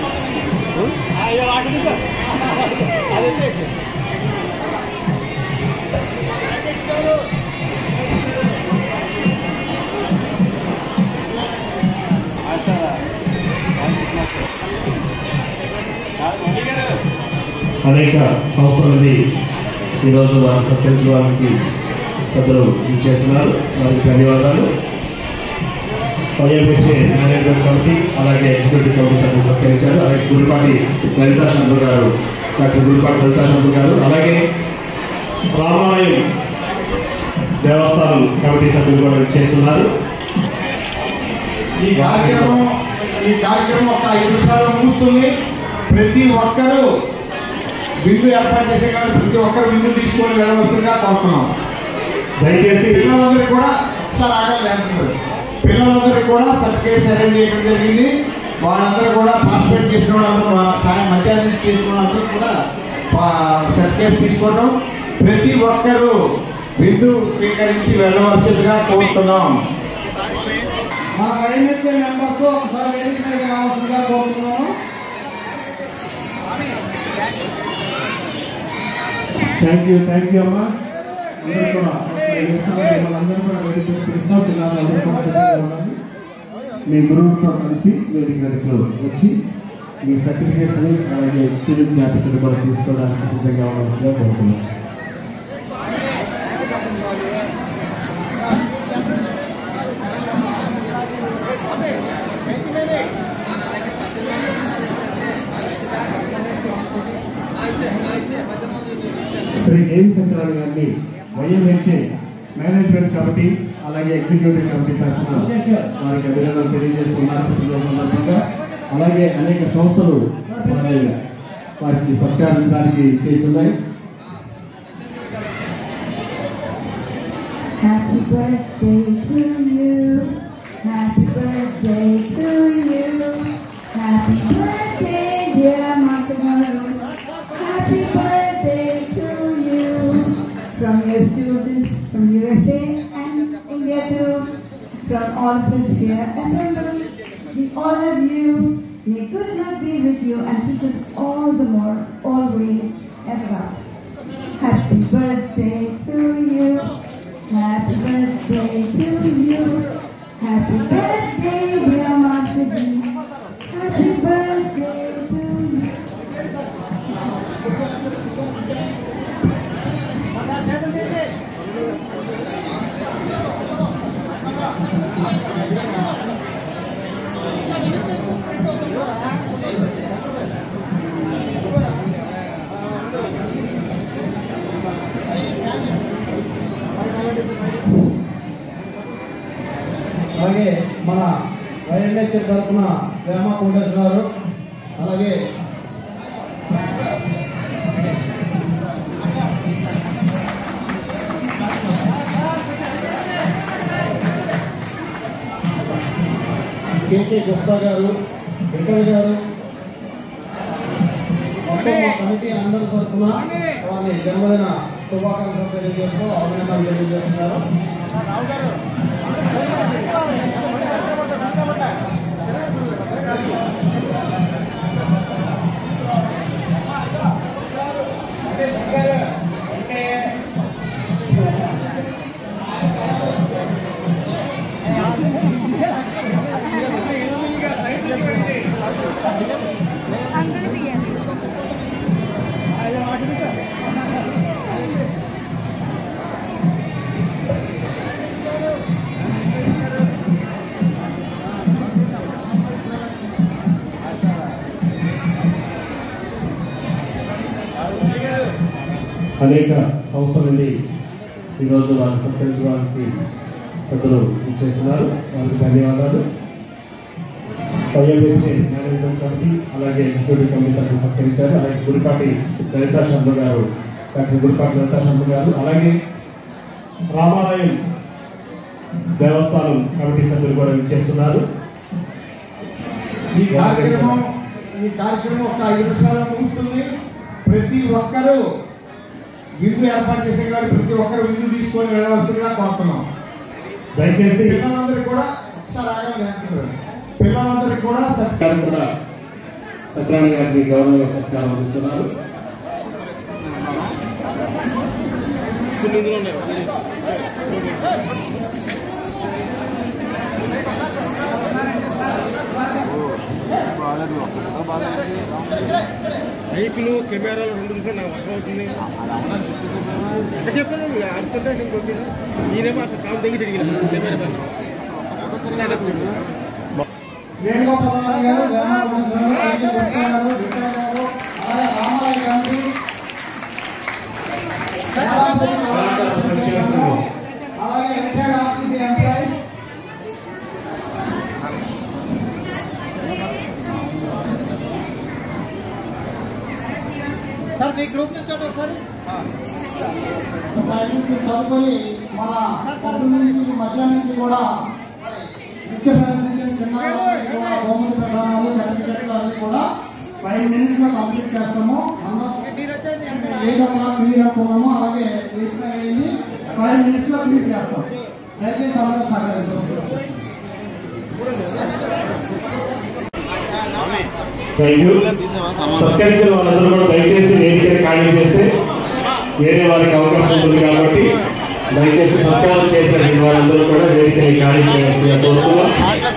అనేక సంస్థలని ఈరోజు వారి సత్కరించడానికి పెద్దలు చేస్తున్నారు. వారికి ధన్యవాదాలు. వైఎంహెచ్ఏ మేనేజ్మెంట్ కమిటీ అలాగే ఎగ్జిక్యూటివ్ కమిటీ సత్కరించారు. అలాగే గుడిపాటి లలితా శంకర్ గారు, డాక్టర్ గుడిపాటి లలితా శంకర్ గారు, అలాగే రామాలయం దేవస్థానం కమిటీ సభ్యులు కూడా చేస్తున్నారు. ఈ కార్యక్రమం ఒక 5 నిమిషాలు ముగుస్తుంది. ప్రతి ఒక్కరూ విందు ఏర్పాటు చేసే కానీ ప్రతి ఒక్కరు విందు తీసుకొని వెళ్ళవలసిందిగా కోరుతున్నాం. దయచేసి పిల్లలందరికీ కూడా ఒకసారి ఆగాలి. పిల్లలందరికీ కూడా సర్టిఫికేట్స్ అరేంజ్ చేయడం జరిగింది. వాళ్ళందరూ కూడా పార్టిసిపేట్ చేసిన వాళ్ళందరూ మధ్యాహ్నం నుంచి చేసిన వాళ్ళందరూ కూడా సర్టిఫికేట్స్ తీసుకోవడం. ప్రతి ఒక్కరూ విందు స్వీకరించి వెళ్ళవలసిందిగా కోరుతున్నాం. మా ఐఎన్ఎస్ఏ మెంబర్స్ ఒకసారి వేదిక మీద రావాల్సిందిగా కోరుతున్నాము. థ్యాంక్ యూ అమ్మా. అందరూ కూడా వాళ్ళందరూ కూడా వేదిక కృష్ణ జిల్లాలో మీ గురువుతో కలిసి వేదిక మీదకి వచ్చి మీ సర్టిఫికేట్స్ అలాగే చిరు జ్ఞాపికలు కూడా తీసుకోవడానికి సిద్ధంగా ఉండాల్సిందిగా కోరుతున్నాను. శ్రీ దేవి సత్యనారాయణ గారిని వైఎంహెచ్ఏ మేనేజ్మెంట్ కమిటీ అలాగే ఎగ్జిక్యూటివ్ కమిటీ తరఫున వారికి అభినందనలు తెలియజేస్తున్నారు పుట్టినరోజు సందర్భంగా. అలాగే అనేక సంస్థలు వారికి సత్కరించడానికి చేస్తున్నాయి. Happy birthday to you. Happy birthday to you. Happy birthday, dear Masamaru. Happy birthday to you. From your students from USA and India too. From all of us here assembled, all of you, may good luck be with you and teach us all the more, always, ever. Happy birthday to you. Happy birthday to you. Happy birthday, dear Master Ji. Happy birthday to you. అలాగే మన వైఎంహెచ్ఎల్ తరఫున వేమ కోటేశ్వర గారు, అలాగే కేకే గుప్తా గారు, వెంకయ్య గారు, మొత్తం మా committee అందరి తరఫున వారిని జన్మదిన శుభాకాంక్షలు తెలియజేస్తూ అభినందనలు తెలియజేస్తున్నారు. అనేక సంస్థల నుండి ఈరోజు వారిని సత్కరించడానికి పెద్దలు ఇచ్చేస్తున్నారు. వారికి ధన్యవాదాలు. వైఎంహెచ్ఏ మేనేజ్మెంట్ కమిటీ అలాగే ఎగ్జిక్యూటివ్ కమిటీ తరఫున సత్కరించారు. అలాగే గుడిపాటి లలితా శర్మ గారు, డాక్టర్ గుడిపాటి లలితా శర్మ గారు, అలాగే రామాలయం దేవస్థానం కమిటీ సభ్యులు కూడా ఇచ్చేస్తున్నారు. ఈ కార్యక్రమం ఒక 5 నిమిషాల్లో ముగుస్తుంది. ప్రతి ఒక్కరూ విందు ఏర్పాటు చేసే వారు ప్రతి ఒక్కరు విందు తీసుకొని వెళ్ళవలసిందిగా కోరుతున్నాం. దయచేసి పిల్లలందరికీ కూడా ఒకసారి ఆగండి. పిల్లలందరికీ కూడా సత్యనారాయణ గారికి గౌరవ సత్కారం అందిస్తున్నారు. మైకులు కెమెరాలు 2 నిమిషాలు నాకు అర్థం అవుతుంది. ఎక్కడ చెప్పాను అర్థంటే ఇంకొచ్చింది. నేనేమో అసలు కాలు తెగి చెడిగిన కెమెరా వేణుగోపాల్ గారు, రామాలయ కమిటీ, అలాగే రిటైర్డ్ ఆర్టీసీ ఎంప్లాయీస్, సార్ మీ గ్రూప్ నుంచి ఒకసారి తదుపరి మన పొద్దున్న నుంచి మధ్యాహ్నం నుంచి కూడా ముఖ్య ప్రదర్శించిన చిన్నవాళ్ళకి కూడా బహుమతి ప్రధానాలు సర్టిఫికెట్లు అన్ని కూడా 5 minutes లో కంప్లీట్ చేస్తాము. అందరం 8 o'clock క్లియర్ అనుకున్నాము. అలాగే 8 అయింది, 5 minutes లో క్లియర్ చేస్తాం. దయచేసి అందరూ సహకరించారు. సత్కరించిన వాళ్ళందరూ కూడా దయచేసి వేదికని ఖాళీ చేస్తే వేరే వారికి అవకాశం ఉంటుంది కాబట్టి దయచేసి సత్కారం చేసిన వాళ్ళందరూ కూడా వేదికని ఖాళీ చేయాల్సిందిగా కోరుతున్నాం.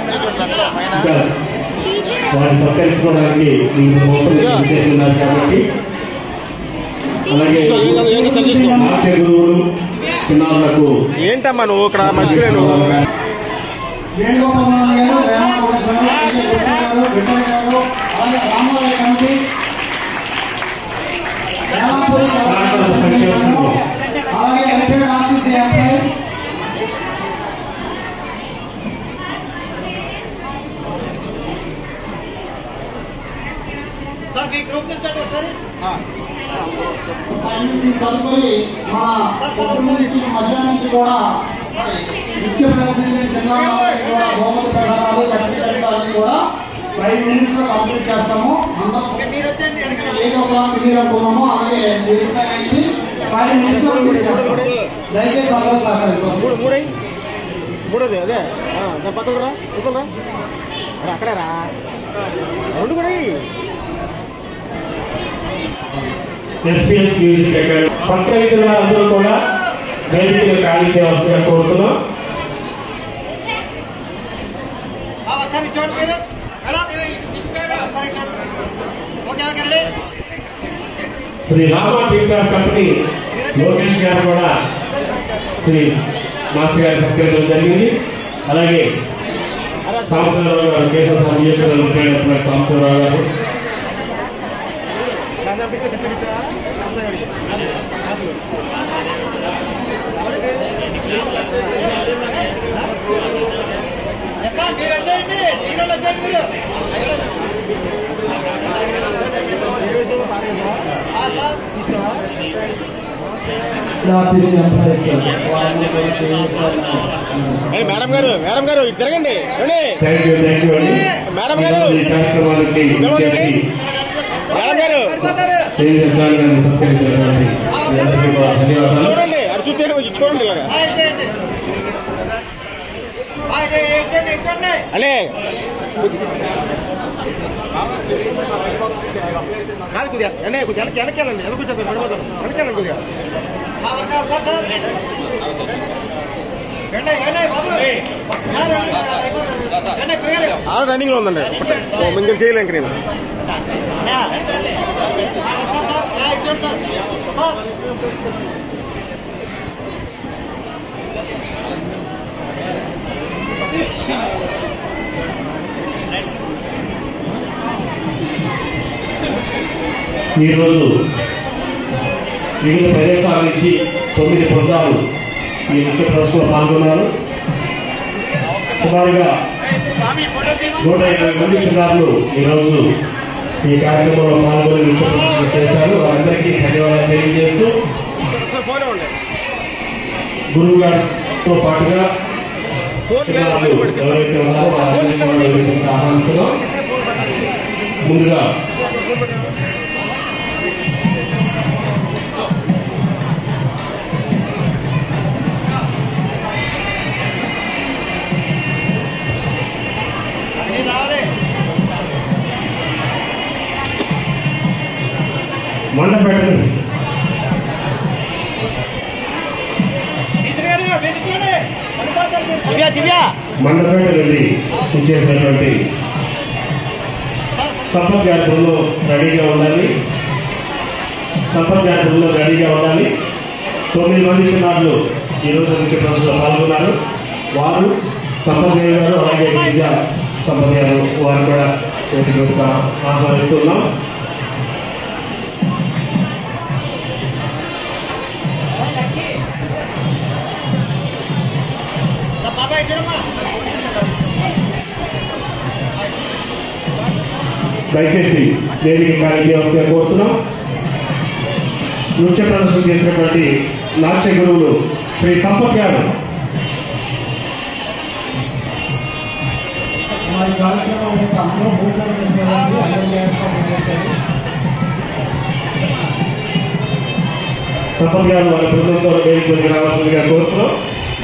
వారిని సత్కరించుకోవడానికి చేస్తున్నారు కాబట్టి అలాగే నాట్య గురువులు చిన్నారులకు ఏంటమ్మా నువ్వు ఇక్కడ మధ్యలో రామాలయ కమిటీ, అలాగే రిటైర్డ్ ఆర్టీసీ ఎంప్లాయీస్, సార్ మీ గ్రూప్ నుంచి ఒకసారి తదుపరి మధ్యాహ్నం నుంచి కూడా నృత్య ప్రదర్శించిన చిన్నారులకి కూడా బహుమతి ప్రధానాలు సర్టిఫికెట్ అన్ని కూడా 5 minutes లో కంప్లీట్ చేస్తాము. అందరూ ఏదో ఒక క్లియర్ అనుకున్నాము, అలాగే అయింది 5 minutes లో కంప్లీట్ చేస్తాము. దయచేసి అందరూ సహకరించారు. మూడోది అదే పక్కకు రా ఇంకోరా అక్కడే రా రెండు కూడా ఎస్పీఎస్ మ్యూజిక్ అకాడమీ సంప్రదించిన అందరూ కూడా వేదికలు ఖాళీ చేయవలసిగా కోరుతున్నాం. శ్రీ రామ టీకార్ కంపెనీ లోకేష్ గారు కూడా శ్రీ మాస్టర్ గారి సత్కరించడం జరిగింది. అలాగే సాంబశివరావు గారు కేశవ సాంబశివరావు గారు మేడం గారు ఇటు జరగండి మేడం గారు చూడండి అటు చూస్తే చూడండి ఇలాగా అలే కాదు కొద్దిగా వెనకెళ్ళండి ఎలా కూర్చోండి వెనకెళ్ళండి కొద్దిగా రన్నింగ్ లో ఉందండి ఇంకా చేయలేం నేను ఈరోజు వివిధ ప్రదేశాల నుంచి 9 బృందాలు ఈ నృత్య ప్రదర్శనలో పాల్గొన్నారు. సుమారుగా 120 మంది చిన్నారులు ఈరోజు ఈ కార్యక్రమంలో పాల్గొని నృత్య ప్రదర్శన చేశారు. వారందరికీ ధన్యవాదాలు తెలియజేస్తూ గురువు గారితో పాటుగా చిన్నారులు ఎవరైతే ఉన్నారో వారందరికీ ఆహ్వానిస్తున్నాం. ముందుగా మండపేట మండపేట నుండి ఇచ్చేసినటువంటి సంపత్ యాత్రలో రెడీగా ఉండాలి. 9 మంది చిన్నారులు ఈరోజు నృత్య ప్రదర్శనలో పాల్గొన్నారు. వారు సంపత్ గారు అలాగే విద్యా సంపత్ గారు వారు కూడా వేదికగా ఆహ్వానిస్తున్నాం. దయచేసి వేదిక ఖాళీ చేయవలసిగా కోరుతున్నాం. నృత్య ప్రదర్శన చేసినటువంటి నాట్య గురువులు శ్రీ సంపత్ గారు సంపత్ గారు వారి బృందంతో వేదికకు రావాల్సిందిగా కోరుతున్నాం.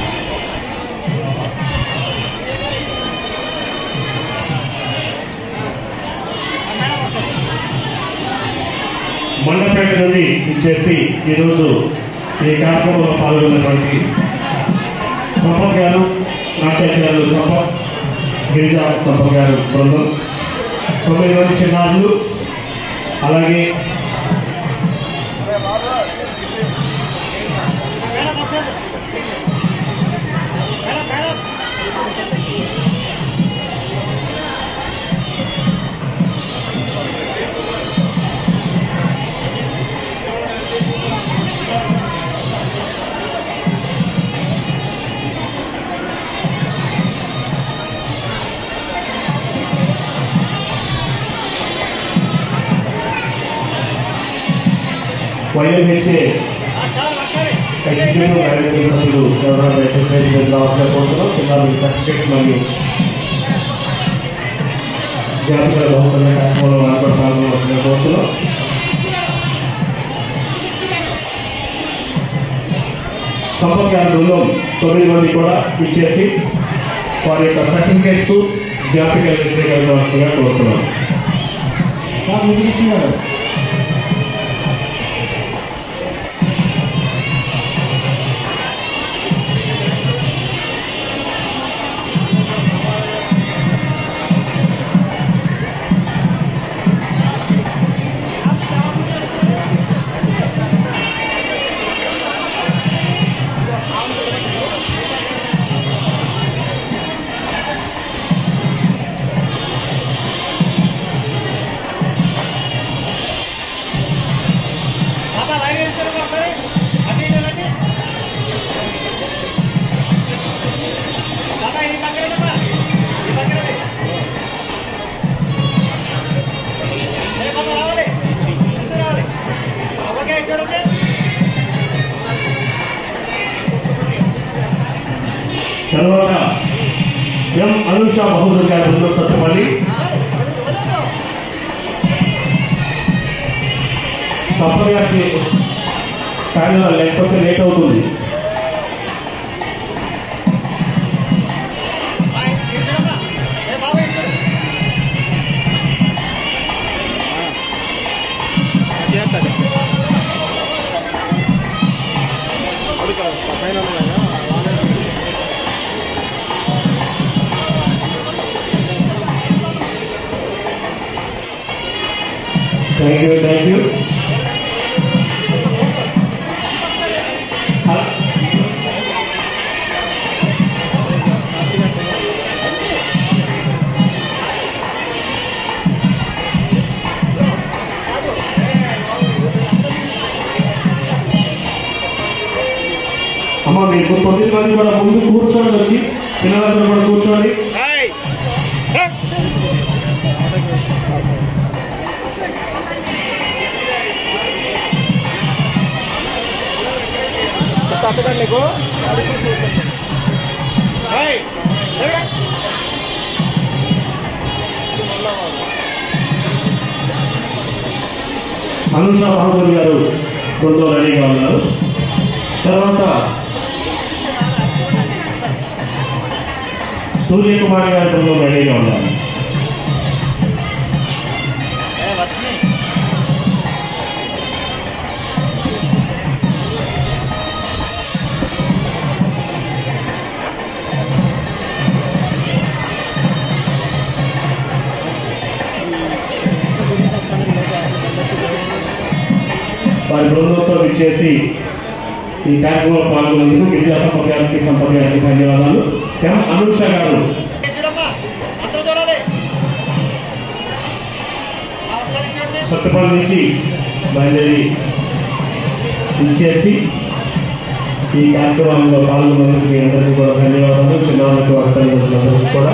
మండపేట నుండి ఇచ్చేసి ఈరోజు ఈ కార్యక్రమంలో పాల్గొన్నటువంటి సంపత్ గారు నాట్యాచార్యులు సంపత్ గిరిజా సంపత్ గారు బృందం 9 మంది చిన్నారులు అలాగే వైఎంహెచ్ఏ ఎగ్జిక్యూటివ్ డైరెక్టర్ సభ్యులు ఎవరైనా దయచేసి రావాల్సిన కోరుతున్నాం. చిన్న సర్టిఫికేట్స్ మరియు జాతీయ బహుకరణ కార్యక్రమంలో పాల్గొనవలసిన కోరుతున్నాం. సంపత్కార బృందం 9 మంది కూడా ఇచ్చేసి వారి యొక్క సర్టిఫికేట్స్ జ్ఞాపికలు స్వీకరించవలసిందిగా కోరుతున్నాం. తర్వాత ఎం అనుషా బహదూర్ గారి బృందం సత్తుపల్లి, తప్పగారికి కానీ లేకపోతే లేట్ అవుతుంది. Thank you. అమ్మ మీకు 9 మంది కూడా ముందు కూర్చొని వచ్చి పిల్లలందరూ కూడా కూర్చోండి. అనుషా బహదూర్ గారు కొంత రెడీగా ఉన్నారు. తర్వాత సూర్యకుమార్ గారి బృందం రెడీగా ఉన్నారు. వారి బృందంతో విచ్చేసి ఈ కార్యక్రమంలో పాల్గొనేందుకు విద్యా సంపద గారికి ధన్యవాదాలు. ఎం అనుష గారు సత్తుపల్లి నుంచి బయలుదేరి ఇచ్చేసి ఈ కార్యక్రమంలో పాల్గొనేందుకు మీ అందరికీ కూడా ధన్యవాదాలు. చిన్నారులకు అక్కడికి కూడా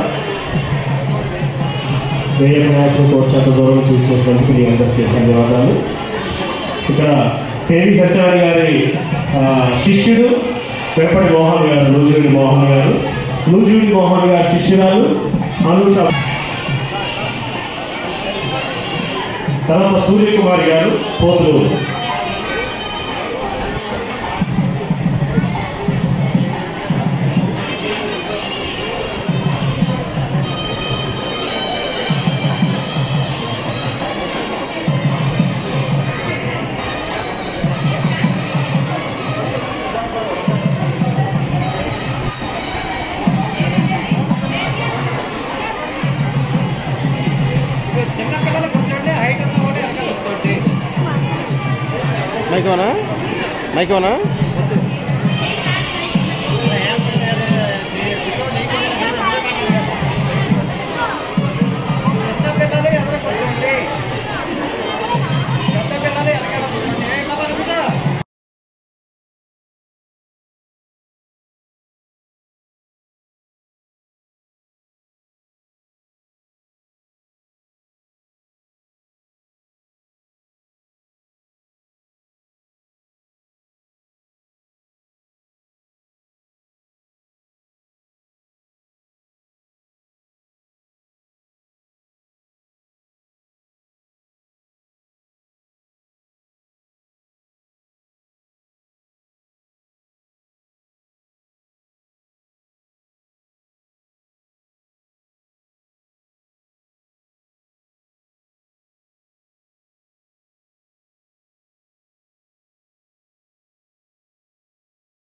వేరే ప్రయాసంతో వచ్చాక గౌరవం చూసేందుకు మీ అందరికీ ధన్యవాదాలు. ఇక్కడ కేవీ సత్యనారాయణ గారి శిష్యుడు వెంపటి మోహన్ గారు, నూజూడి మోహన్ గారి శిష్యురాలు అనుష. తర్వాత సూర్యకుమారి గారు పోతులు. మైక్ ఏమన్నా